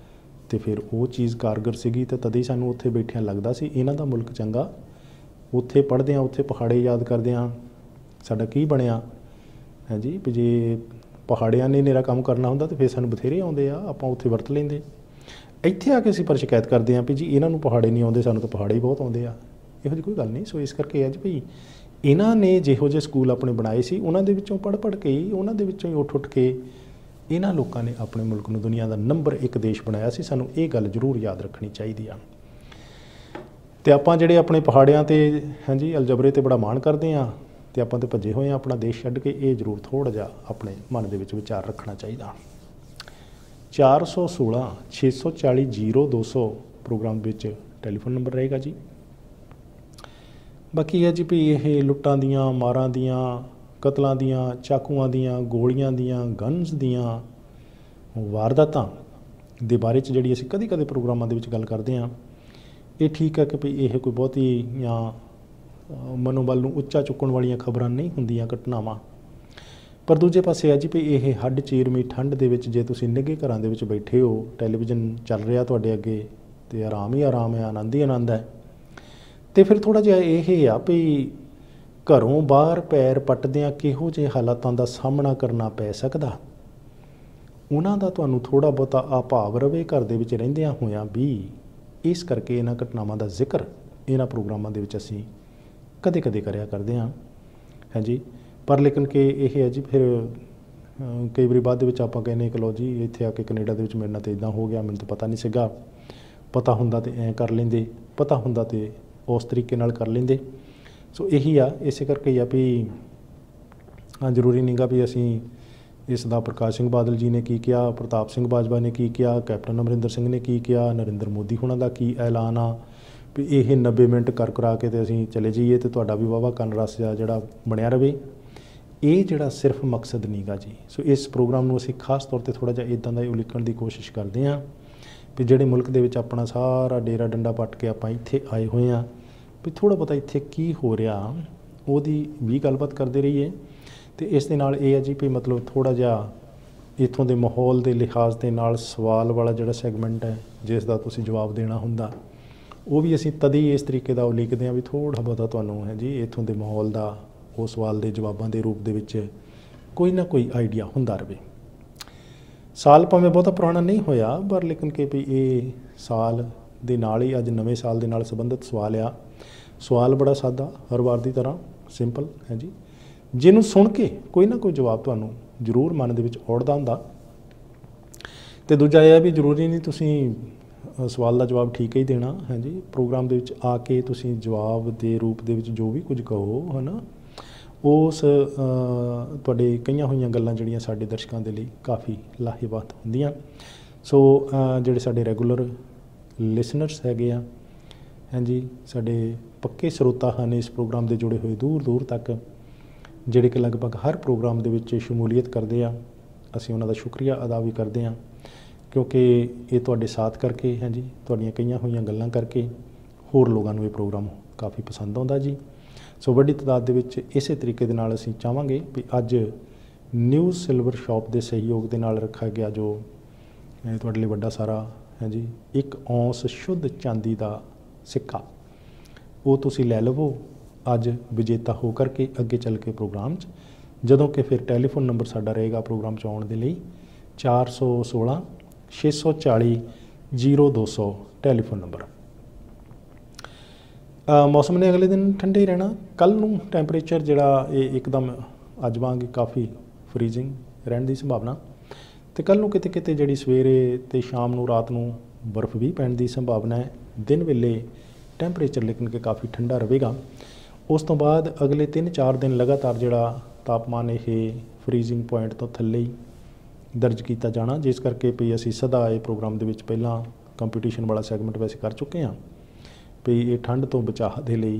तो फिर वो चीज़ कारगर सीगी तो तद ही सानू उत्थे बैठिया लगता सी इन्हां दा मुल्क चंगा। उत्थे पढ़दे उत्थे पहाड़े याद करदे साडा की बनया है जी भी जे पहाड़ियां ने नेरा काम करना हुंदा तो फिर सानू बथेरे आउंदे आ आपां उत्थे वरत लैंदे। ਇੱਥੇ आ के ਅਸੀਂ पर शिकायत करते हैं भी जी इन्हां नूं पहाड़े नहीं आउंदे सानू तो पहाड़े ही बहुत आउंदे आ। ਇਹੋ ਜਿਹੀ ਕੋਈ ਗੱਲ नहीं। सो इस करके अज भी इन्हां ने जिहो ਜਿਹੇ ਸਕੂਲ अपने बनाए सी उन्हां दे विच्चों पढ़ के ही उन्हां दे विच्चों ही उठ के इन्हां लोकां ने अपने मुल्क नूं दुनिया दा नंबर 1 देश बनाया सी। सानू ये गल जरूर याद रखनी चाहिए आ। तो आपां जिहड़े अपने पहाड़ियां ते हाँ जी अलजबरे ते बड़ा माण करते हैं तो आपां ते भजे होए अपना देश छड्ड के ये जरूर थोड़ा जिहा अपने मन दे विच विचार रखना चाहिए। 416 640 0200 प्रोग्राम विच टैलीफोन नंबर रहेगा जी। बाकी है जी भी ये लुट्टां दियां मारां दियां कतलों दियां चाकूआं दियां गोलियां दियां गन्स दियां वारदातां दे बारे च जिहड़ी असीं कदी कदी प्रोग्रामां दे विच गल करदे हां। ये ठीक है कि भी ये कोई बहुती या मनोबल नूं उच्चा चुकण वालियां खबरां नहीं हुंदियां घटनावां। पर दूजे पासे है जी भी ये हड्ड चीरमी ठंड दे विच जे तुसीं निघे घरां दे विच बैठे हो टैलीविजन चल रहा तुहाडे अगे तो आराम ही आराम है आनंद ही आनंद है। तो फिर थोड़ा जिहा ये आ भी घरों बाहर पैर पटदियां किहो जिहे हालातां दा सामना करना पै सकदा उन्हां दा तुहानूं थोड़ा बहुता आभाव रवे घर दे विच रहिंदियां होइआं भी। इस करके इन्हां घटनावां दा जिक्र इन्हां प्रोग्रामां दे विच असीं कदे कदे करिया करदे हां है जी। पर लेकिन कि यह है जी फिर कई बार बाद आप कहने कि लो जी इत्थे आके कनेडा दे विच मेरे नाल तो इदां हो गया मैनूं तो पता नहीं सीगा पता हुंदा तो ऐं कर लेंदे पता हुंदा तो उस तरीके नाल कर लेंदे। सो यही आ इस करके ही आ भी हाँ जरूरी नहीं गा भी असीं इसदा प्रकाश सिंह बादल जी ने की किया प्रताप सिंह बाजवा ने की किया कैप्टन अमरिंदर सिंह ने की किया नरेंद्र मोदी होना दा की ऐलान आ भी ये 90 मिनट कर करा के तो असीं चले जाइए तो तुहाडा भी वाहवा कंन रस जिहड़ा बनिया रहे। ये जिहड़ा सिर्फ मकसद नहीं गा जी। सो इस प्रोग्राम नूं असीं खास तौर पर थोड़ा जिहा इदां दा उलिकण की कोशिश करते हैं भी जिहड़े मुल्क दे विच अपना सारा डेरा डंडा पट के आपां इत्थे आए हुए हैं भी थोड़ा बहुता इत्थे की हो रहा ਉਹਦੀ भी गलबात करते रहिए। तो इस दे नाल ये है जी भी मतलब थोड़ा जिहा इत्थों के माहौल के लिहाज के नाल सवाल वाला जिहड़ा सैगमेंट है जिसका तुसीं जवाब देना हुंदा वो भी असीं तद ही इस तरीके का उलीकदे हां भी थोड़ा बहुता तुहानूं है जी इत्थों के माहौल का वो सवाल के जवाबों के रूप के कोई ना कोई आइडिया हुंदा रहे। साल भावें बहुता पुराना नहीं होया पर लेकिन कि भी ये साल दे नाल ही अज नवें साल दे नाल संबंधित सवाल आ। सवाल बड़ा सादा हर वार की तरह सिंपल है जी जिन्हों सुन के कोई ना कोई जवाब तुहानूं जरूर मन दे विच औड़दा हुंदा। ते दूजा यह भी जरूरी नहीं तुसीं सवाल का जवाब ठीक ही देना है जी। प्रोग्राम दे विच आके तुसीं जवाब के रूप दे विच जो भी कुछ कहो है ना उस तुहाडे कईयां होईयां गल्लां जिहड़ियां साडे दर्शकां दे लई काफ़ी लाहेवंद हुंदियां। सो जिहड़े साडे रैगूलर लिसनर्स हैगे आ हैं जी साडे पक्के ਸਰੋਤਾ ਹਨ इस प्रोग्राम के जुड़े हुए दूर दूर तक ਜਿਹੜੇ कि लगभग हर प्रोग्राम ਦੇ ਵਿੱਚ ਸ਼ਮੂਲੀਅਤ ਕਰਦੇ ਆ ਅਸੀਂ ਉਹਨਾਂ ਦਾ ਸ਼ੁਕਰੀਆ ਅਦਾ ਵੀ ਕਰਦੇ ਹਾਂ ਕਿਉਂਕਿ ਇਹ ਤੁਹਾਡੇ ਸਾਥ ਕਰਕੇ ਹੈ ਜੀ ਤੁਹਾਡੀਆਂ ਕਈਆਂ ਹੋਈਆਂ ਗੱਲਾਂ ਕਰਕੇ ਹੋਰ ਲੋਕਾਂ ਨੂੰ ਇਹ ਪ੍ਰੋਗਰਾਮ ਕਾਫੀ ਪਸੰਦ ਆਉਂਦਾ ਜੀ। ਸੋ ਵੱਡੀ ਤਾਦਾਦ ਦੇ ਵਿੱਚ ਇਸੇ ਤਰੀਕੇ ਦੇ ਨਾਲ ਅਸੀਂ ਚਾਹਾਂਗੇ ਵੀ ਅੱਜ ਨਿਊਜ਼ ਸਿਲਵਰ ਸ਼ਾਪ ਦੇ ਸਹਿਯੋਗ ਦੇ ਨਾਲ ਰੱਖਿਆ ਗਿਆ ਜੋ ਤੁਹਾਡੇ ਲਈ ਵੱਡਾ ਸਾਰਾ ਹੈ ਜੀ 1 ਔਂਸ ਸ਼ੁੱਧ ਚਾਂਦੀ ਦਾ ਸਿੱਕਾ ਉਹ ਤੁਸੀਂ ਲੈ ਲਵੋ ਅੱਜ ਵਿਜੇਤਾ ਹੋ ਕਰਕੇ ਅੱਗੇ ਚੱਲ ਕੇ ਪ੍ਰੋਗਰਾਮ 'ਚ ਜਦੋਂ ਕਿ ਫਿਰ ਟੈਲੀਫੋਨ ਨੰਬਰ ਸਾਡਾ ਰਹੇਗਾ ਪ੍ਰੋਗਰਾਮ 'ਚ ਆਉਣ ਦੇ ਲਈ 416 640 0200 ਟੈਲੀਫੋਨ ਨੰਬਰ। ਮੌਸਮ ਨੇ ਅਗਲੇ ਦਿਨ ਠੰਡੇ ਹੀ ਰਹਿਣਾ। ਕੱਲ੍ਹ ਨੂੰ ਟੈਂਪਰੇਚਰ ਜਿਹੜਾ ਇਹ ਇੱਕਦਮ ਅੱਜ ਵਾਂਗ ਕਾਫੀ ਫਰੀਜ਼ਿੰਗ ਰਹਿਣ ਦੀ ਸੰਭਾਵਨਾ ਅਤੇ ਕੱਲ੍ਹ ਨੂੰ ਕਿਤੇ ਕਿਤੇ ਜਿਹੜੀ ਸਵੇਰੇ ਅਤੇ ਸ਼ਾਮ ਨੂੰ ਰਾਤ ਨੂੰ ਬਰਫ਼ ਵੀ ਪੈਣ ਦੀ ਸੰਭਾਵਨਾ ਹੈ। ਦਿਨ ਵੇਲੇ ਟੈਂਪਰੇਚਰ ਲੇਕਿਨ ਕਿ ਕਾਫੀ ਠੰਡਾ ਰਹੇਗਾ। ਉਸ ਤੋਂ ਬਾਅਦ ਅਗਲੇ 3-4 ਦਿਨ ਲਗਾਤਾਰ ਜਿਹੜਾ ਤਾਪਮਾਨ ਇਹ ਫਰੀਜ਼ਿੰਗ ਪੁਆਇੰਟ ਤੋਂ ਥੱਲੇ ਹੀ ਦਰਜ ਕੀਤਾ ਜਾਣਾ ਜਿਸ ਕਰਕੇ ਵੀ ਅਸੀਂ ਸਦਾ ਇਹ ਪ੍ਰੋਗਰਾਮ ਦੇ ਵਿੱਚ ਪਹਿਲਾਂ ਕੰਪੀਟੀਸ਼ਨ ਵਾਲਾ ਸੈਗਮੈਂਟ ਵੈਸੇ ਕਰ ਚੁੱਕੇ ਹਾਂ ਵੀ ਇਹ ਠੰਡ ਤੋਂ ਬਚਾਅ ਦੇ ਲਈ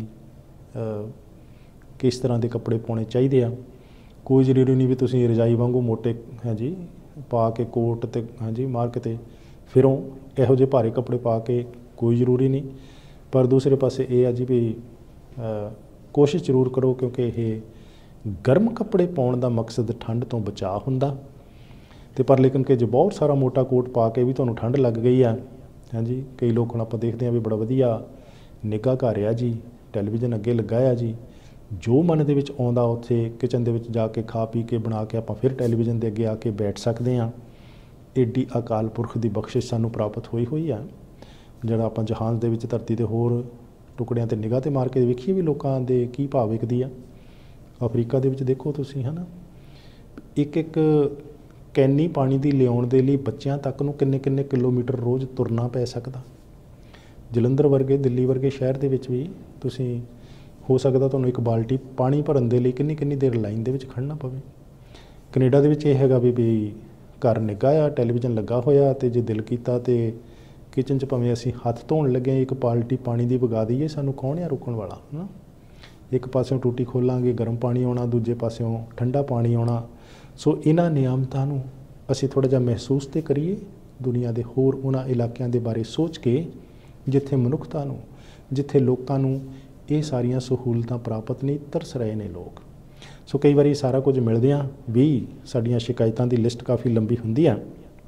ਕਿਸ ਤਰ੍ਹਾਂ ਦੇ ਕੱਪੜੇ ਪਾਉਣੇ ਚਾਹੀਦੇ ਆ। ਕੋਈ ਜ਼ਰੂਰੀ ਨਹੀਂ ਵੀ ਤੁਸੀਂ ਰਜਾਈ ਵਾਂਗੂ ਮੋਟੇ ਹੈ ਜੀ ਪਾ ਕੇ ਕੋਟ ਅਤੇ ਹਾਂਜੀ ਮਾਰ ਕੇ ਤੇ ਫਿਰੋਂ ਇਹੋ ਜਿਹੇ ਭਾਰੇ ਕੱਪੜੇ ਪਾ ਕੇ ਕੋਈ ਜ਼ਰੂਰੀ ਨਹੀਂ। ਪਰ ਦੂਸਰੇ ਪਾਸੇ ਇਹ ਆ ਜੀ ਵੀ ਕੋਸ਼ਿਸ਼ ਜ਼ਰੂਰ ਕਰੋ ਕਿਉਂਕਿ ਇਹ ਗਰਮ ਕੱਪੜੇ ਪਾਉਣ ਦਾ ਮਕਸਦ ਠੰਡ ਤੋਂ ਬਚਾਅ ਹੁੰਦਾ ਅਤੇ ਪਰ ਲੇਕਿਨ ਕਿ ਜੇ ਬਹੁਤ ਸਾਰਾ ਮੋਟਾ ਕੋਟ ਪਾ ਕੇ ਵੀ ਤੁਹਾਨੂੰ ਠੰਡ ਲੱਗ ਗਈ ਆ हाँ जी। कई लोग हुण आपां देखते हैं भी बड़ा वधिया निघा घर आ जी, टैलीविजन अगे लगा आ जी, जो मन दे विच आउंदा उत्थे किचन दे विच जाके खा पी के बना के आपां फिर टैलीविजन दे अगे आके बैठ सकते हैं। एडी अकाल पुरख की बख्शिश सानूं प्राप्त होई हुई है, जिहड़ा आपां जहान दे विच धरती दे होर टुकड़ियां ते निगाह ते मार के वेखीए भी लोकां दे की भाव विकदी आ। अफ्रीका दे विच देखो तुसीं, है ना, एक एक कैनी पानी दी लियाउण दे लई बच्चिआं तक नूं किन्ने किन्ने किलोमीटर रोज़ तुरना पै सकदा। जलंधर वर्गे दिल्ली वर्गे शहर दे विच भी तुसीं हो सकदा तुहानूं एक बाल्टी पानी भरन दे लई किन्नी किन्नी देर लाइन दे विच खड़ना पवे। कनेडा दे विच इह हैगा भी घर निघा आ, टैलीविजन लगा होया, ते जे दिल कीता ते किचन च भावें असीं हत्थ धोण लगे एक बाल्टी पानी दी वगा दईए, सानूं कौन आ रोकण वाला, है ना। एक पासों टूटी खोलांगे गर्म पानी आउणा, दूजे पासों ठंडा पानी आउणा। सो इन्हां नियामतां नूं असीं थोड़ा जिहा महसूस ते करिए, दुनिया दे होर उन्हां इलाकिਆਂ दे बारे सोच के जिथे मनुखता नूं, जिथे लोकां नूं ये सारियां सहूलतां प्राप्त नहीं, तरस रहे ने लोग। सो कई बारी सारा कुछ मिलदिआं भी साडीआं शिकायतां दी लिस्ट काफ़ी लंबी हुंदी आ।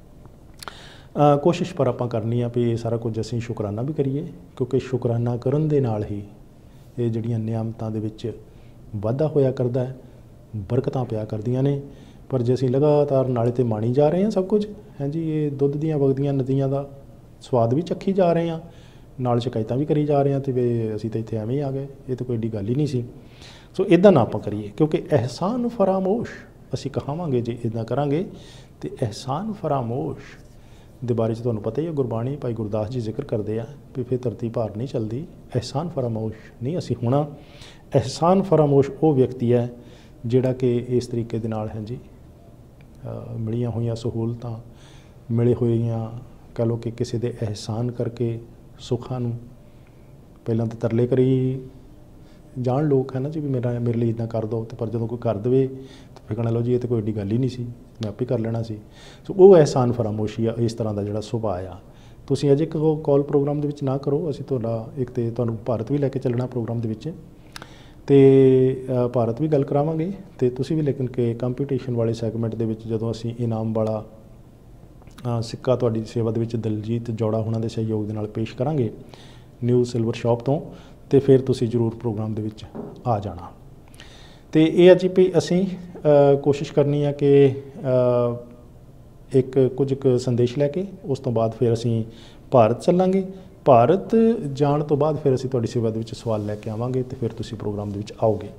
कोशिश पर आपां करनी आ भी ये सारा कुछ असीं शुकराना भी करिए, क्योंकि शुकराना करन दे नाल ही ये जिहड़ियां नियामतां दे विच वाधा होया करदा है, बरकतां पिया करदियां ने। पर जे असीं लगातार नाले ते माणी जा रहे हैं सब कुछ, हैं जी, ये दुੱਧ ਦੀਆਂ ਵਗਦੀਆਂ नदियां ਦਾ स्वाद भी चखी जा रहे हैं, नाल शिकायतां भी करी जा रहे हैं, तो वे असीं तो इत्थे एवें ही आ गए, ये तो कोई एडी गल ही नहीं सी। सो इदां ना आपां करिए, क्योंकि एहसान फरामोश असीं कहावांगे जे इदां करांगे तो एहसान फरामोश दे बारे च तुहानूं पता ही है। गुरबाणी भाई गुरदास जी जिक्र करते हैं भी फिर धरती भार नहीं चलती, एहसान फरामोश नहीं असीं होना। एहसान फरामोश वो व्यक्ति है जिहड़ा कि इस तरीके दे नाल है जी मिलियां होईयां सहूलतां, मिले होईयां कह लो कि किसी दे एहसान करके सुखां नूं पहलां तो तरले करी जाण लोग, है ना जी, भी मेरे लिए इदां कर दो, तो पर जदों कोई कर देवे तो फिर कहना लो जी ये तो कोई एडी गल ही नहीं सी, मैं आपे कर लेना सी। सो वो एहसान फरामोशी आ, इस तरह का जिहड़ा सुभाਅ आ। तुसीं अजे कॉल प्रोग्राम दे विच ना करो, असीं तुहाडा एक तो तुहानूं भारत भी लैके चलना प्रोग्राम दे विच, ते भारत भी गल करावांगे, ते तुसीं भी लेकिन कि कंपीटीशन वाले सैगमेंट दे विच जदों असीं इनाम वाला सिक्का तुहाडी सेवा दे विच दलजीत जौड़ा हुणां दे सहयोग दे नाल पेश करांगे न्यू सिल्वर शॉप तो, ते फिर तुसीं जरूर प्रोग्राम दे विच आ जाना। तो ये अज भी असीं कोशिश करनी है कि एक कुछ संदेश लैके उस तो बाद फिर असीं भारत चलांगे। भारत जाण तो बाद फिर असीं तुहाडी सेवा दे विच सवाल लैके आवांगे, तो फिर तुसीं प्रोग्राम दे विच आओगे।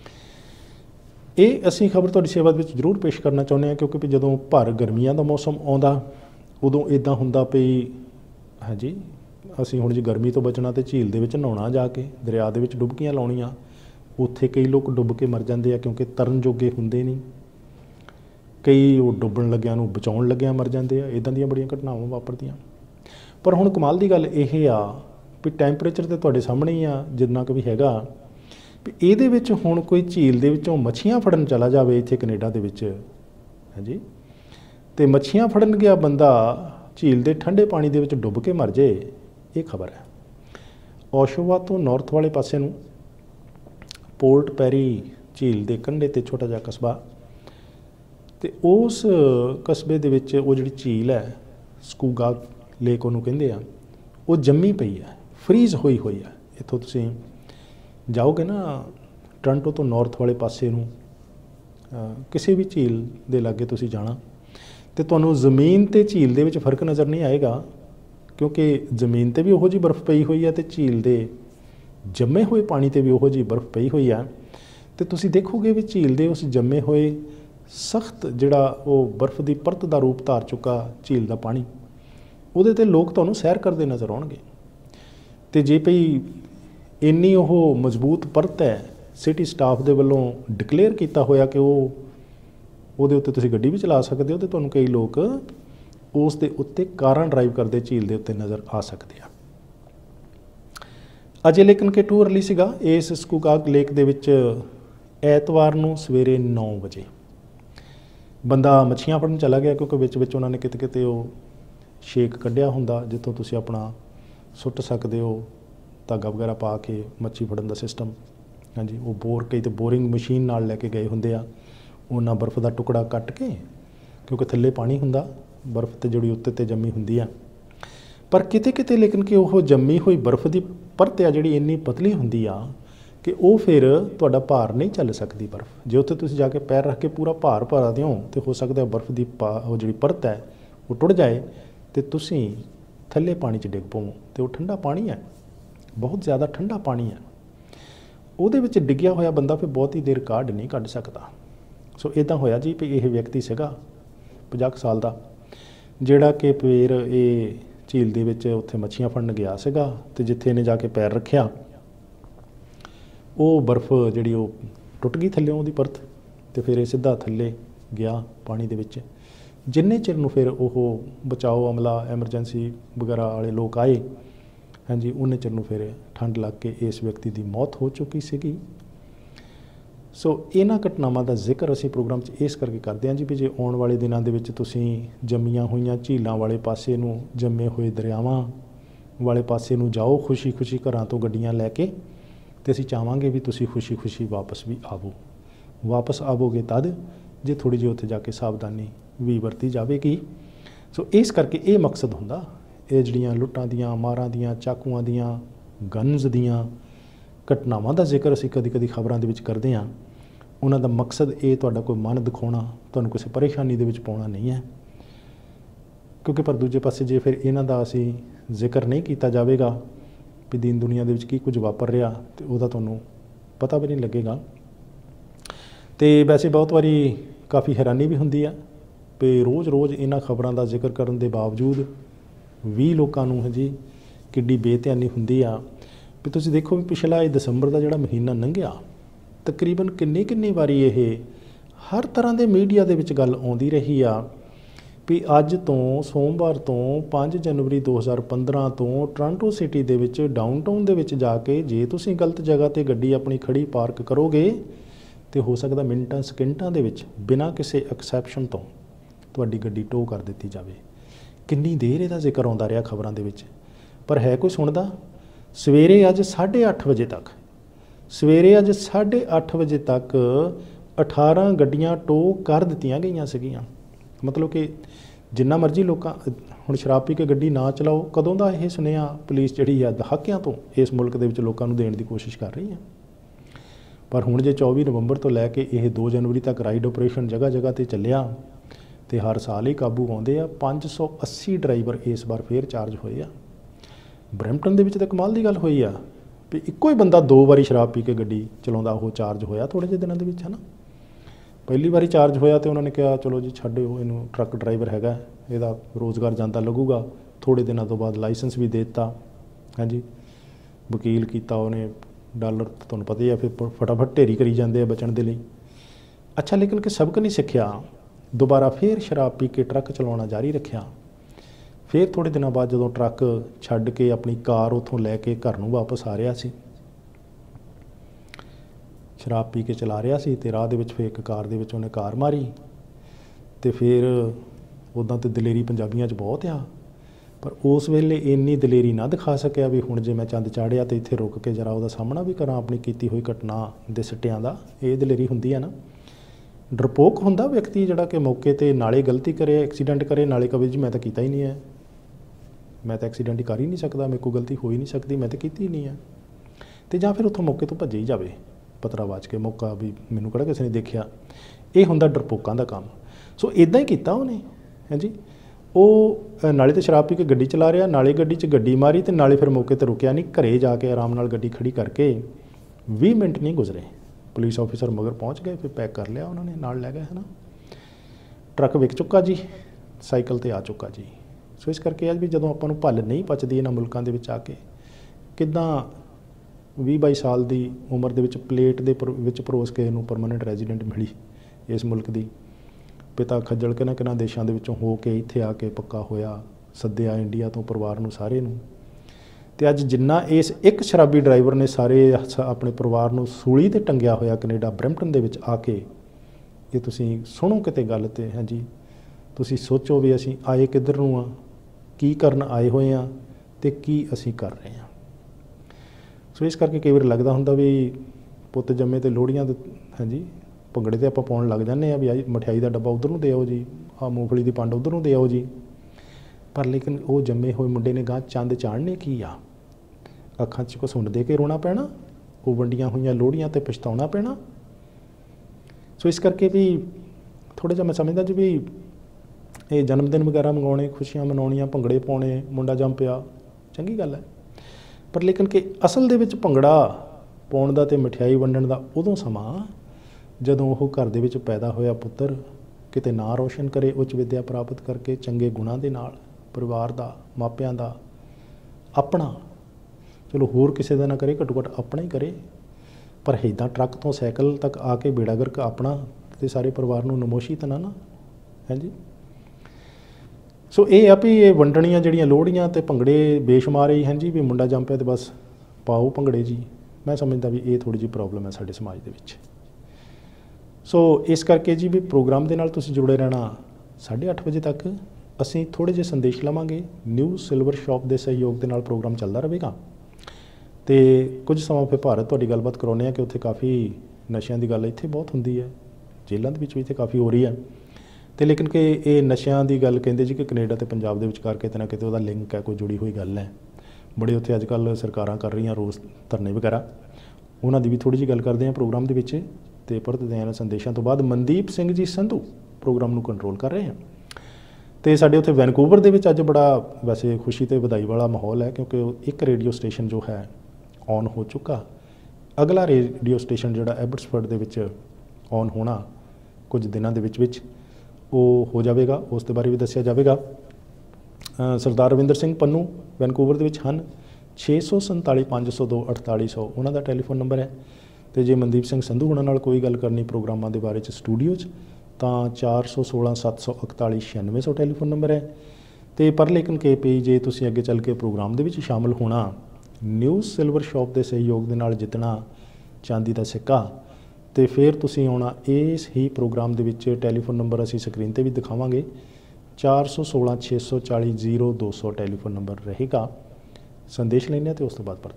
ये असीं खबर तुहाडी सेवा दे विच जरूर पेश करना चाहुंदे हां, क्योंकि भी जदों भर गर्मियां दा मौसम आउंदा उदों इदां हुंदा पई, हाँ जी, असीं हुण जी गर्मी तो बचना तो झील दे विच नहाउणा, जाके दरिया दे विच डुबकियां लाउणीਆਂ, उत्थे कई लोग डुब के मर जाते हैं क्योंकि तरन जोगे हुंदे नहीं, कई वो डुबण लग्यां नूं बचाउण लग्यां मर जाते हैं। इदां दीयां बड़ियां घटनावां वापरदियां। पर हुण कमाल दी गल इह आ भी टैंपरेचर तो तुहाडे सामणे ही आ जिन्ना क भी हैगा, भी इहदे विच हुण कोई झील दे विचों मच्छियां फड़न चला जावे इत्थे कनेडा दे विच, है जी, ते मच्छियां फड़न गया बंदा झील दे ठंडे पानी दे विच डुब के मर जाए, ये खबर है। ओशोवा तो नॉर्थ वाले पासे नूं पोर्ट पैरी झील के कंढे ते छोटा जिहा कस्बा, तो उस कस्बे दे विच वो जिहड़ी झील है स्कूगाग लेक उहनूं कहिंदे आ, वो जम्मी पई है, फ्रीज होई हुई है। इत्थों तुसीं जाओगे ना टोरंटो तो नॉर्थ वाले पासे नूं किसी भी झील दे लागे तुसीं जाना, तो तुहानूं जमीन ते झील दे विच फर्क नज़र नहीं आएगा, क्योंकि जमीन ते भी उहो जी बर्फ़ पई हुई है, तो झील दे जम्मे हुए पानी ते भी उहो जी बर्फ़ पई हुई है। तो तुसीं देखोगे भी झील दे उस जम्मे हुए सख्त जिहड़ा वो बर्फ़ की परत का रूप धार चुका झील का पानी, उहदे ते लोग तुहानूं सैर करते नज़र आउणगे। तो जे भई इन्नी वो मजबूत परत है, सिटी स्टाफ दे वल्लों डिकलेयर किया होया कि वो उहदे उत्ते तुसीं गड्डी भी चला सकते हो, तो तुहानूं कई लोग उस दे उत्ते कारां ड्राइव करते झील दे उत्ते नज़र आ सकते हैं। अजे लेकिन कि टू अर्ली सीगा इस स्कूगाग लेक दे विच ऐतवार नूं सवेरे 9 बजे बंदा मच्छियां फड़न चला गया, क्योंकि विच विच उन्होंने किते किते वो शेक कढ़िया हुंदा जिथों तुसीं अपना सुट सकते हो धागा वगैरह पा के मच्छी फड़न का सिस्टम, हाँ जी, वो बोर कई तो बोरिंग मशीन नाल लैके गए हुंदे आ, उन्हां बर्फ़ का टुकड़ा कट के, क्योंकि थल्ले पानी हुंदा बर्फ़ ते जिहड़ी उत्ते ते जम्मी हुंदी आ, पर किते किते लेकिन कि वो जम्मी हुई बर्फ की परत आ जिहड़ी इन्नी पतली हुंदी आ कि वो फिर तुहाडा भार नहीं चल सकती बर्फ। जे उत्थे तुसीं जाके पैर रख के पूरा भार भरा दिओ तो हो सकता है बर्फ की वो जिहड़ी परत है वो टुट जाए तो तुसीं थल्ले पानी च डिग पवो। तो वो ठंडा पानी है, बहुत ज़्यादा ठंडा पानी है, ਉਹਦੇ ਵਿੱਚ ਡਿੱਗਿਆ ਹੋਇਆ ਬੰਦਾ ਫਿਰ ਬਹੁਤੀ ਦੇਰ ਕਾਢ ਨਹੀਂ ਕੱਢ ਸਕਦਾ। ਸੋ ਇੱਦਾਂ ਹੋਇਆ ਜੀ ਵੀ ਇਹ ਵਿਅਕਤੀ ਸੀਗਾ 50 ਸਾਲ ਦਾ, ਜਿਹੜਾ ਕਿ ਫਿਰ ਇਹ ਝੀਲ ਦੇ ਵਿੱਚ ਉੱਥੇ ਮੱਛੀਆਂ ਫੜਨ ਗਿਆ ਸੀਗਾ ਅਤੇ ਜਿੱਥੇ ਇਹਨੇ ਜਾ ਕੇ ਪੈਰ ਰੱਖਿਆ ਉਹ ਬਰਫ਼ ਜਿਹੜੀ ਉਹ ਟੁੱਟ ਗਈ ਥੱਲਿਓਂ ਉਹਦੀ ਪਰਤ, ਅਤੇ ਫਿਰ ਇਹ ਸਿੱਧਾ ਥੱਲੇ ਗਿਆ ਪਾਣੀ ਦੇ ਵਿੱਚ। ਜਿੰਨੇ ਚਿਰ ਨੂੰ ਫਿਰ ਉਹ ਬਚਾਓ ਅਮਲਾ ਐਮਰਜੈਂਸੀ ਵਗੈਰਾ ਵਾਲੇ ਲੋਕ ਆਏ, ਹਾਂਜੀ, ਉਹਨੇ ਚਿਰ ਨੂੰ ਫਿਰ ਠੰਡ ਲੱਗ ਕੇ ਇਸ ਵਿਅਕਤੀ ਦੀ ਮੌਤ ਹੋ ਚੁੱਕੀ ਸੀਗੀ। ਸੋ ਇਹਨਾਂ ਘਟਨਾਵਾਂ ਦਾ ਜ਼ਿਕਰ ਅਸੀਂ ਪ੍ਰੋਗਰਾਮ 'ਚ ਇਸ ਕਰਕੇ ਕਰਦੇ ਹਾਂ ਜੀ ਵੀ ਜੇ ਆਉਣ ਵਾਲੇ ਦਿਨਾਂ ਦੇ ਵਿੱਚ ਤੁਸੀਂ ਜੰਮੀਆਂ ਹੋਈਆਂ ਝੀਲਾਂ ਵਾਲੇ ਪਾਸੇ ਨੂੰ, ਜੰਮੇ ਹੋਏ ਦਰਿਆਵਾਂ ਵਾਲੇ ਪਾਸੇ ਨੂੰ ਜਾਓ ਖੁਸ਼ੀ ਖੁਸ਼ੀ ਘਰਾਂ ਤੋਂ ਗੱਡੀਆਂ ਲੈ ਕੇ, ਅਤੇ ਅਸੀਂ ਚਾਹਾਂਗੇ ਵੀ ਤੁਸੀਂ ਖੁਸ਼ੀ ਖੁਸ਼ੀ ਵਾਪਸ ਵੀ ਆਵੋ। ਵਾਪਸ ਆਵੋਗੇ ਤਦ ਜੇ ਥੋੜ੍ਹੀ ਜਿਹੀ ਉੱਥੇ ਜਾ ਕੇ ਸਾਵਧਾਨੀ ਵੀ ਵਰਤੀ ਜਾਵੇਗੀ। ਸੋ ਇਸ ਕਰਕੇ ਇਹ ਮਕਸਦ ਹੁੰਦਾ, ਇਹ ਜਿਹੜੀਆਂ ਲੁੱਟਾਂ ਦੀਆਂ, ਮਾਰਾਂ ਦੀਆਂ, ਚਾਕੂਆਂ ਦੀਆਂ, ਗਨਜ਼ ਦੀਆਂ ਘਟਨਾਵਾਂ ਦਾ ਜ਼ਿਕਰ ਅਸੀਂ ਕਦੀ ਕਦੀ ਖਬਰਾਂ ਦੇ ਵਿੱਚ ਕਰਦੇ ਹਾਂ, ਉਹਨਾਂ ਦਾ ਮਕਸਦ ਇਹ ਤੁਹਾਡਾ ਕੋਈ ਮਨ ਦਿਖਾਉਣਾ, ਤੁਹਾਨੂੰ ਕਿਸੇ ਪਰੇਸ਼ਾਨੀ ਦੇ ਵਿੱਚ ਪਾਉਣਾ ਨਹੀਂ ਹੈ। ਕਿਉਂਕਿ ਪਰ ਦੂਜੇ ਪਾਸੇ ਜੇ ਫਿਰ ਇਹਨਾਂ ਦਾ ਅਸੀਂ ਜ਼ਿਕਰ ਨਹੀਂ ਕੀਤਾ ਜਾਵੇਗਾ ਵੀ ਦੀਨ ਦੁਨੀਆ ਦੇ ਵਿੱਚ ਕੀ ਕੁਝ ਵਾਪਰ ਰਿਹਾ, ਅਤੇ ਉਹਦਾ ਤੁਹਾਨੂੰ ਪਤਾ ਵੀ ਨਹੀਂ ਲੱਗੇਗਾ। ਅਤੇ ਵੈਸੇ ਬਹੁਤ ਵਾਰੀ ਕਾਫੀ ਹੈਰਾਨੀ ਵੀ ਹੁੰਦੀ ਆ ਵੀ ਰੋਜ਼ ਰੋਜ਼ ਇਹਨਾਂ ਖਬਰਾਂ ਦਾ ਜ਼ਿਕਰ ਕਰਨ ਦੇ ਬਾਵਜੂਦ ਵੀ ਲੋਕਾਂ ਨੂੰ ਹਜੇ ਕਿੱਡੀ ਬੇਧਿਆਨੀ ਹੁੰਦੀ ਆ। ਵੀ ਤੁਸੀਂ ਦੇਖੋ ਵੀ ਪਿਛਲਾ ਇਹ ਦਸੰਬਰ ਦਾ ਜਿਹੜਾ ਮਹੀਨਾ ਲੰਘਿਆ, ਤਕਰੀਬਨ ਕਿੰਨੀ ਵਾਰੀ ਇਹ ਹਰ ਤਰ੍ਹਾਂ ਦੇ ਮੀਡੀਆ ਦੇ ਵਿੱਚ ਗੱਲ ਆਉਂਦੀ ਰਹੀ ਆ ਵੀ ਅੱਜ ਤੋਂ ਸੋਮਵਾਰ ਤੋਂ 5 ਜਨਵਰੀ 2015 ਤੋਂ ਟੋਰਾਂਟੋ ਸਿਟੀ ਦੇ ਵਿੱਚ ਡਾਊਨਟਾਊਨ ਦੇ ਵਿੱਚ ਜਾ ਕੇ ਜੇ ਤੁਸੀਂ ਗਲਤ ਜਗ੍ਹਾ 'ਤੇ ਗੱਡੀ ਆਪਣੀ ਖੜੀ ਪਾਰਕ ਕਰੋਗੇ ਤਾਂ ਹੋ ਸਕਦਾ ਮਿੰਟਾਂ ਸਕਿੰਟਾਂ ਦੇ ਵਿੱਚ ਬਿਨਾਂ ਕਿਸੇ ਐਕਸੈਪਸ਼ਨ ਤੋਂ ਤੁਹਾਡੀ ਗੱਡੀ ਟੋ ਕਰ ਦਿੱਤੀ ਜਾਵੇ। ਕਿੰਨੀ ਦੇਰ ਇਹਦਾ ਜ਼ਿਕਰ ਆਉਂਦਾ ਰਿਹਾ ਖਬਰਾਂ ਦੇ ਵਿੱਚ, ਪਰ ਹੈ ਕੋਈ ਸੁਣਦਾ? ਸਵੇਰੇ ਅੱਜ 8:30 ਵਜੇ ਤੱਕ 18 ਗੱਡੀਆਂ ਟੋ ਕਰ ਦਿੱਤੀਆਂ ਗਈਆਂ ਸੀਗੀਆਂ। ਮਤਲਬ ਕਿ ਜਿੰਨਾ ਮਰਜ਼ੀ ਲੋਕਾਂ ਹੁਣ ਸ਼ਰਾਬ ਪੀ ਕੇ ਗੱਡੀ ਨਾ ਚਲਾਓ, ਕਦੋਂ ਦਾ ਇਹ ਸੁਨੇਹਾ ਪੁਲਿਸ ਜਿਹੜੀ ਆ ਦਹਾਕਿਆਂ ਤੋਂ ਇਸ ਮੁਲਕ ਦੇ ਵਿੱਚ ਲੋਕਾਂ ਨੂੰ ਦੇਣ ਦੀ ਕੋਸ਼ਿਸ਼ ਕਰ ਰਹੀ ਹੈ। ਪਰ ਹੁਣ ਜੇ 24 ਨਵੰਬਰ ਤੋਂ ਲੈ ਕੇ ਇਹ 2 ਜਨਵਰੀ ਤੱਕ ਰਾਈਡ ਆਪਰੇਸ਼ਨ ਜਗ੍ਹਾ ਜਗ੍ਹਾ 'ਤੇ ਚੱਲਿਆ ਅਤੇ ਹਰ ਸਾਲ ਹੀ ਕਾਬੂ ਆਉਂਦੇ ਆ। 580 ਡਰਾਈਵਰ ਇਸ ਵਾਰ ਫੇਰ ਚਾਰਜ ਹੋਏ ਆ। ਬਰੈਂਪਟਨ ਦੇ ਵਿੱਚ ਤਾਂ ਕਮਾਲ ਦੀ ਗੱਲ ਹੋਈ ਆ ਵੀ ਇੱਕੋ ਹੀ ਬੰਦਾ 2 ਵਾਰੀ ਸ਼ਰਾਬ ਪੀ ਕੇ ਗੱਡੀ ਚਲਾਉਂਦਾ ਉਹ ਚਾਰਜ ਹੋਇਆ ਥੋੜ੍ਹੇ ਜਿਹੇ ਦਿਨਾਂ ਦੇ ਵਿੱਚ, ਹੈ ਨਾ। ਪਹਿਲੀ ਵਾਰੀ ਚਾਰਜ ਹੋਇਆ ਅਤੇ ਉਹਨਾਂ ਨੇ ਕਿਹਾ ਚਲੋ ਜੀ ਛੱਡੋ ਇਹਨੂੰ, ਟਰੱਕ ਡਰਾਈਵਰ ਹੈਗਾ, ਇਹਦਾ ਰੋਜ਼ਗਾਰ ਜਾਂਦਾ ਲੱਗੂਗਾ। ਥੋੜ੍ਹੇ ਦਿਨਾਂ ਤੋਂ ਬਾਅਦ ਲਾਇਸੈਂਸ ਵੀ ਦੇ ਦਿੱਤਾ, ਹਾਂਜੀ, ਵਕੀਲ ਕੀਤਾ ਉਹਨੇ, ਡਾਲਰ ਤੁਹਾਨੂੰ ਪਤਾ ਹੀ ਆ, ਫਿਰ ਫਟਾਫਟ ਢੇਰੀ ਕਰੀ ਜਾਂਦੇ ਆ ਬਚਣ ਦੇ ਲਈ। ਅੱਛਾ, ਲੇਕਿਨ ਕਿ ਸਬਕ ਨਹੀਂ ਸਿੱਖਿਆ, ਦੁਬਾਰਾ ਫਿਰ ਸ਼ਰਾਬ ਪੀ ਕੇ ਟਰੱਕ ਚਲਾਉਣਾ ਜਾਰੀ ਰੱਖਿਆ। ਫਿਰ ਥੋੜ੍ਹੇ ਦਿਨਾਂ ਬਾਅਦ ਜਦੋਂ ਟਰੱਕ ਛੱਡ ਕੇ ਆਪਣੀ ਕਾਰ ਉੱਥੋਂ ਲੈ ਕੇ ਘਰ ਨੂੰ ਵਾਪਸ ਆ ਰਿਹਾ ਸੀ, ਸ਼ਰਾਬ ਪੀ ਕੇ ਚਲਾ ਰਿਹਾ ਸੀ, ਅਤੇ ਰਾਹ ਦੇ ਵਿੱਚ ਫਿਰ ਇੱਕ ਕਾਰ ਦੇ ਵਿੱਚ ਉਹਨੇ ਕਾਰ ਮਾਰੀ। ਅਤੇ ਫਿਰ ਉੱਦਾਂ ਤਾਂ ਦਲੇਰੀ ਪੰਜਾਬੀਆਂ 'ਚ ਬਹੁਤ ਆ, ਪਰ ਉਸ ਵੇਲੇ ਇੰਨੀ ਦਲੇਰੀ ਨਾ ਦਿਖਾ ਸਕਿਆ ਵੀ ਹੁਣ ਜੇ ਮੈਂ ਚੰਦ ਚਾੜਿਆ ਤਾਂ ਇੱਥੇ ਰੁਕ ਕੇ ਜ਼ਰਾ ਉਹਦਾ ਸਾਹਮਣਾ ਵੀ ਕਰਾਂ ਆਪਣੀ ਕੀਤੀ ਹੋਈ ਘਟਨਾ ਦੇ ਸਿੱਟਿਆਂ ਦਾ। ਇਹ ਦਲੇਰੀ ਹੁੰਦੀ ਆ ਨਾ। ਡਰਪੋਕ ਹੁੰਦਾ ਵਿਅਕਤੀ ਜਿਹੜਾ ਕਿ ਮੌਕੇ 'ਤੇ ਨਾਲੇ ਗਲਤੀ ਕਰੇ, ਐਕਸੀਡੈਂਟ ਕਰੇ, ਨਾਲੇ ਕਵੇ ਜੀ ਮੈਂ ਤਾਂ ਕੀਤਾ ਹੀ ਨਹੀਂ ਹੈ, ਮੈਂ ਤਾਂ ਐਕਸੀਡੈਂਟ ਹੀ ਕਰ ਹੀ ਨਹੀਂ ਸਕਦਾ, ਮੇਰੇ ਕੋਲ ਗਲਤੀ ਹੋ ਹੀ ਨਹੀਂ ਸਕਦੀ, ਮੈਂ ਤਾਂ ਕੀਤੀ ਹੀ ਨਹੀਂ ਹੈ। ਅਤੇ ਜਾਂ ਫਿਰ ਉੱਥੋਂ ਮੌਕੇ ਤੋਂ ਭੱਜੇ ਹੀ ਜਾਵੇ ਪਤਰਾਵਾਚ ਕੇ, ਮੌਕਾ ਵੀ ਮੈਨੂੰ ਕਿਹੜਾ ਕਿਸੇ ਨੇ ਦੇਖਿਆ। ਇਹ ਹੁੰਦਾ ਡਰਪੋਕਾਂ ਦਾ ਕੰਮ। ਸੋ ਇੱਦਾਂ ਹੀ ਕੀਤਾ ਉਹਨੇ, ਹਾਂਜੀ। ਉਹ ਨਾਲੇ ਤਾਂ ਸ਼ਰਾਬ ਪੀ ਕੇ ਗੱਡੀ ਚਲਾ ਰਿਹਾ, ਨਾਲੇ ਗੱਡੀ 'ਚ ਗੱਡੀ ਮਾਰੀ, ਅਤੇ ਨਾਲੇ ਫਿਰ ਮੌਕੇ 'ਤੇ ਰੁਕਿਆ ਨਹੀਂ, ਘਰੇ ਜਾ ਕੇ ਆਰਾਮ ਨਾਲ ਗੱਡੀ ਖੜੀ ਕਰਕੇ 20 ਮਿੰਟ ਨਹੀਂ ਗੁਜ਼ਰੇ, ਪੁਲਿਸ ਆਫਿਸਰ ਮਗਰ ਪਹੁੰਚ ਗਏ, ਫਿਰ ਪੈਕ ਕਰ ਲਿਆ ਉਹਨਾਂ ਨੇ, ਨਾਲ ਲੈ ਗਏ, ਹੈ ਨਾ। ਟਰੱਕ ਵਿਕ ਚੁੱਕਾ ਜੀ, ਸਾਈਕਲ 'ਤੇ ਆ ਚੁੱਕਾ ਜੀ। ਸੋ ਇਸ ਕਰਕੇ ਅੱਜ ਵੀ ਜਦੋਂ ਆਪਾਂ ਨੂੰ ਭੱਲ ਨਹੀਂ ਪਚਦੀ ਇਹਨਾਂ ਮੁਲਕਾਂ ਦੇ ਵਿੱਚ ਆ ਕੇ, ਕਿੱਦਾਂ 20-22 ਸਾਲ ਦੀ ਉਮਰ ਦੇ ਵਿੱਚ ਪਲੇਟ ਦੇ ਵਿੱਚ ਪਰੋਸ ਕੇ ਇਹਨੂੰ ਪਰਮਾਨੈਂਟ ਰੈਜ਼ੀਡੈਂਟ ਮਿਲੀ ਇਸ ਮੁਲਕ ਦੀ। ਪਿਤਾ ਖੱਜਲ ਕਿਹਨਾਂ ਦੇਸ਼ਾਂ ਦੇ ਵਿੱਚੋਂ ਹੋ ਕੇ ਇੱਥੇ ਆ ਕੇ ਪੱਕਾ ਹੋਇਆ, ਸੱਦਿਆ ਇੰਡੀਆ ਤੋਂ ਪਰਿਵਾਰ ਨੂੰ ਸਾਰੇ ਨੂੰ। ਅਤੇ ਅੱਜ ਜਿੰਨਾ ਇਸ ਇੱਕ ਸ਼ਰਾਬੀ ਡਰਾਈਵਰ ਨੇ ਸਾਰੇ ਆਪਣੇ ਪਰਿਵਾਰ ਨੂੰ ਸੂਲੀ 'ਤੇ ਟੰਗਿਆ ਹੋਇਆ ਕੈਨੇਡਾ ਬਰੈਂਪਟਨ ਦੇ ਵਿੱਚ ਆ ਕੇ, ਇਹ ਤੁਸੀਂ ਸੁਣੋ ਕਿਤੇ ਗੱਲ, ਅਤੇ ਹਾਂਜੀ ਤੁਸੀਂ ਸੋਚੋ ਵੀ ਅਸੀਂ ਆਏ ਕਿੱਧਰ ਨੂੰ ਆ, ਕੀ ਕਰਨ ਆਏ ਹੋਏ ਹਾਂ, ਅਤੇ ਕੀ ਅਸੀਂ ਕਰ ਰਹੇ ਹਾਂ। ਸੋ ਇਸ ਕਰਕੇ ਕਈ ਵਾਰ ਲੱਗਦਾ ਹੁੰਦਾ ਵੀ ਪੁੱਤ ਜੰਮੇ ਅਤੇ ਲੋਹੜੀਆਂ ਦੇ, ਹਾਂਜੀ, ਭੰਗੜੇ 'ਤੇ ਆਪਾਂ ਪਾਉਣ ਲੱਗ ਜਾਂਦੇ ਹਾਂ ਵੀ ਆਹ ਮਠਿਆਈ ਦਾ ਡੱਬਾ ਉੱਧਰ ਨੂੰ ਦੇ ਆਓ ਜੀ, ਆਹ ਮੂੰਗਫਲੀ ਦੀ ਪੰਡ ਉੱਧਰ ਨੂੰ ਦੇ ਆਓ ਜੀ। पर लेकिन वो जम्मे हुए मुंडे ने गां चंद चाढ़ने की आ, अखां 'ਚ घसुंड दे के रोना पैना, वो वंडियां हुई लोहड़ियां ते पछताउणा पैना। सो इस करके भी थोड़ा जिहा मैं समझदा जी भी ये जन्मदिन वगैरह मंगाने, खुशियां मनाउणियां, भंगड़े पाउणे, मुंडा जम पिया, चंगी गल है। पर लेकिन कि असल दे विच भंगड़ा पाउण दा ते मठियाई वंडण दा उदों समां जदों ਉਹ घर ਦੇ ਵਿੱਚ पैदा होया पुत्तर किते ਨਾਂ रोशन करे, उच्च विद्या प्राप्त करके चंगे गुणां दे नाल परिवार दा, मापिਆਂ ਦਾ, अपना, चलो होर किसी का ना करे, घट्टो घट्ट अपना ही करे। पर इदां ट्रक तो साइकिल तक आके बेड़ा गर्क अपना ते सारे परिवार नूं नमोशी तो ना है जी। सो ये आ भी ये वंडणियां जिहड़ियां लोहड़ियां ते भंगड़े बेशुमार ही हैं जी, भी मुंडा जम पिया ते बस पाओ भंगड़े जी। मैं समझदा भी ये थोड़ी जी प्रॉब्लम है साडे समाज दे विच। सो इस करके जी भी प्रोग्राम दे नाल तुसीं जुड़े रहना 8:30 बजे तक। असीं थोड़े जे संदेश लवांगे, न्यू सिल्वर शॉप के सहयोग के नाल प्रोग्राम चलता रहेगा। तो कुछ सਮਾं फिर भारत तुहाडी गलबात कराउने कि उत्थे काफ़ी नशियां की गल इत्थे बहुत हुंदी है, जेलों के भी इत्थे काफ़ी हो रही है। तो लेकिन कि ये नशियां की गल कहिंदे जी कि कनेडा ते पंजाब दे विचकार किते ना किते उहदा लिंक है, कोई जुड़ी हुई गल है। बड़े उत्थे अजकल सरकारां कर रही रोस धरने वगैरह, उन्हां दी भी थोड़ी जी गल करते हैं प्रोग्राम दे विच। ते परतदे आं संदेशों तो बाद मनदीप सिंह जी संधू प्रोग्राम नूं कंट्रोल कर रहे हैं। तो साडे उत्थे वैनकूवर दे विच अज बड़ा वैसे खुशी ते वधाई वाला माहौल है, क्योंकि एक रेडियो स्टेशन जो है ऑन हो चुका। अगला रेडियो स्टेशन जिहड़ा एबट्सफोर्ड दे विच ऑन होना कुछ दिनों के विच वो हो जाएगा, उस दे बारे भी दस्सिया जाएगा। सरदार रविंदर सिंह पन्नू वैनकूवर दे विच हन, 647 502 4800 उन्हां दा टैलीफोन नंबर है। तो जे मनदीप सिंह संधू हुणां नाल कोई गल करनी प्रोग्रामां दे बारे स्टूडियो तो 416 741 9600 टैलीफोन नंबर है। तो पर लेकिन के पी जे तुसीं अगे चल के प्रोग्राम दे विच शामिल होना, न्यू सिल्वर शॉप के सहयोग के नाल जितना चांदी का सिक्का, तो फिर तुसीं आउणा इस ही प्रोग्राम दे विच टैलीफोन नंबर असीं स्क्रीन ते भी दिखावांगे, 416 640 0200 टैलीफोन नंबर रहेगा। संदेश लेने तो उस तो बाद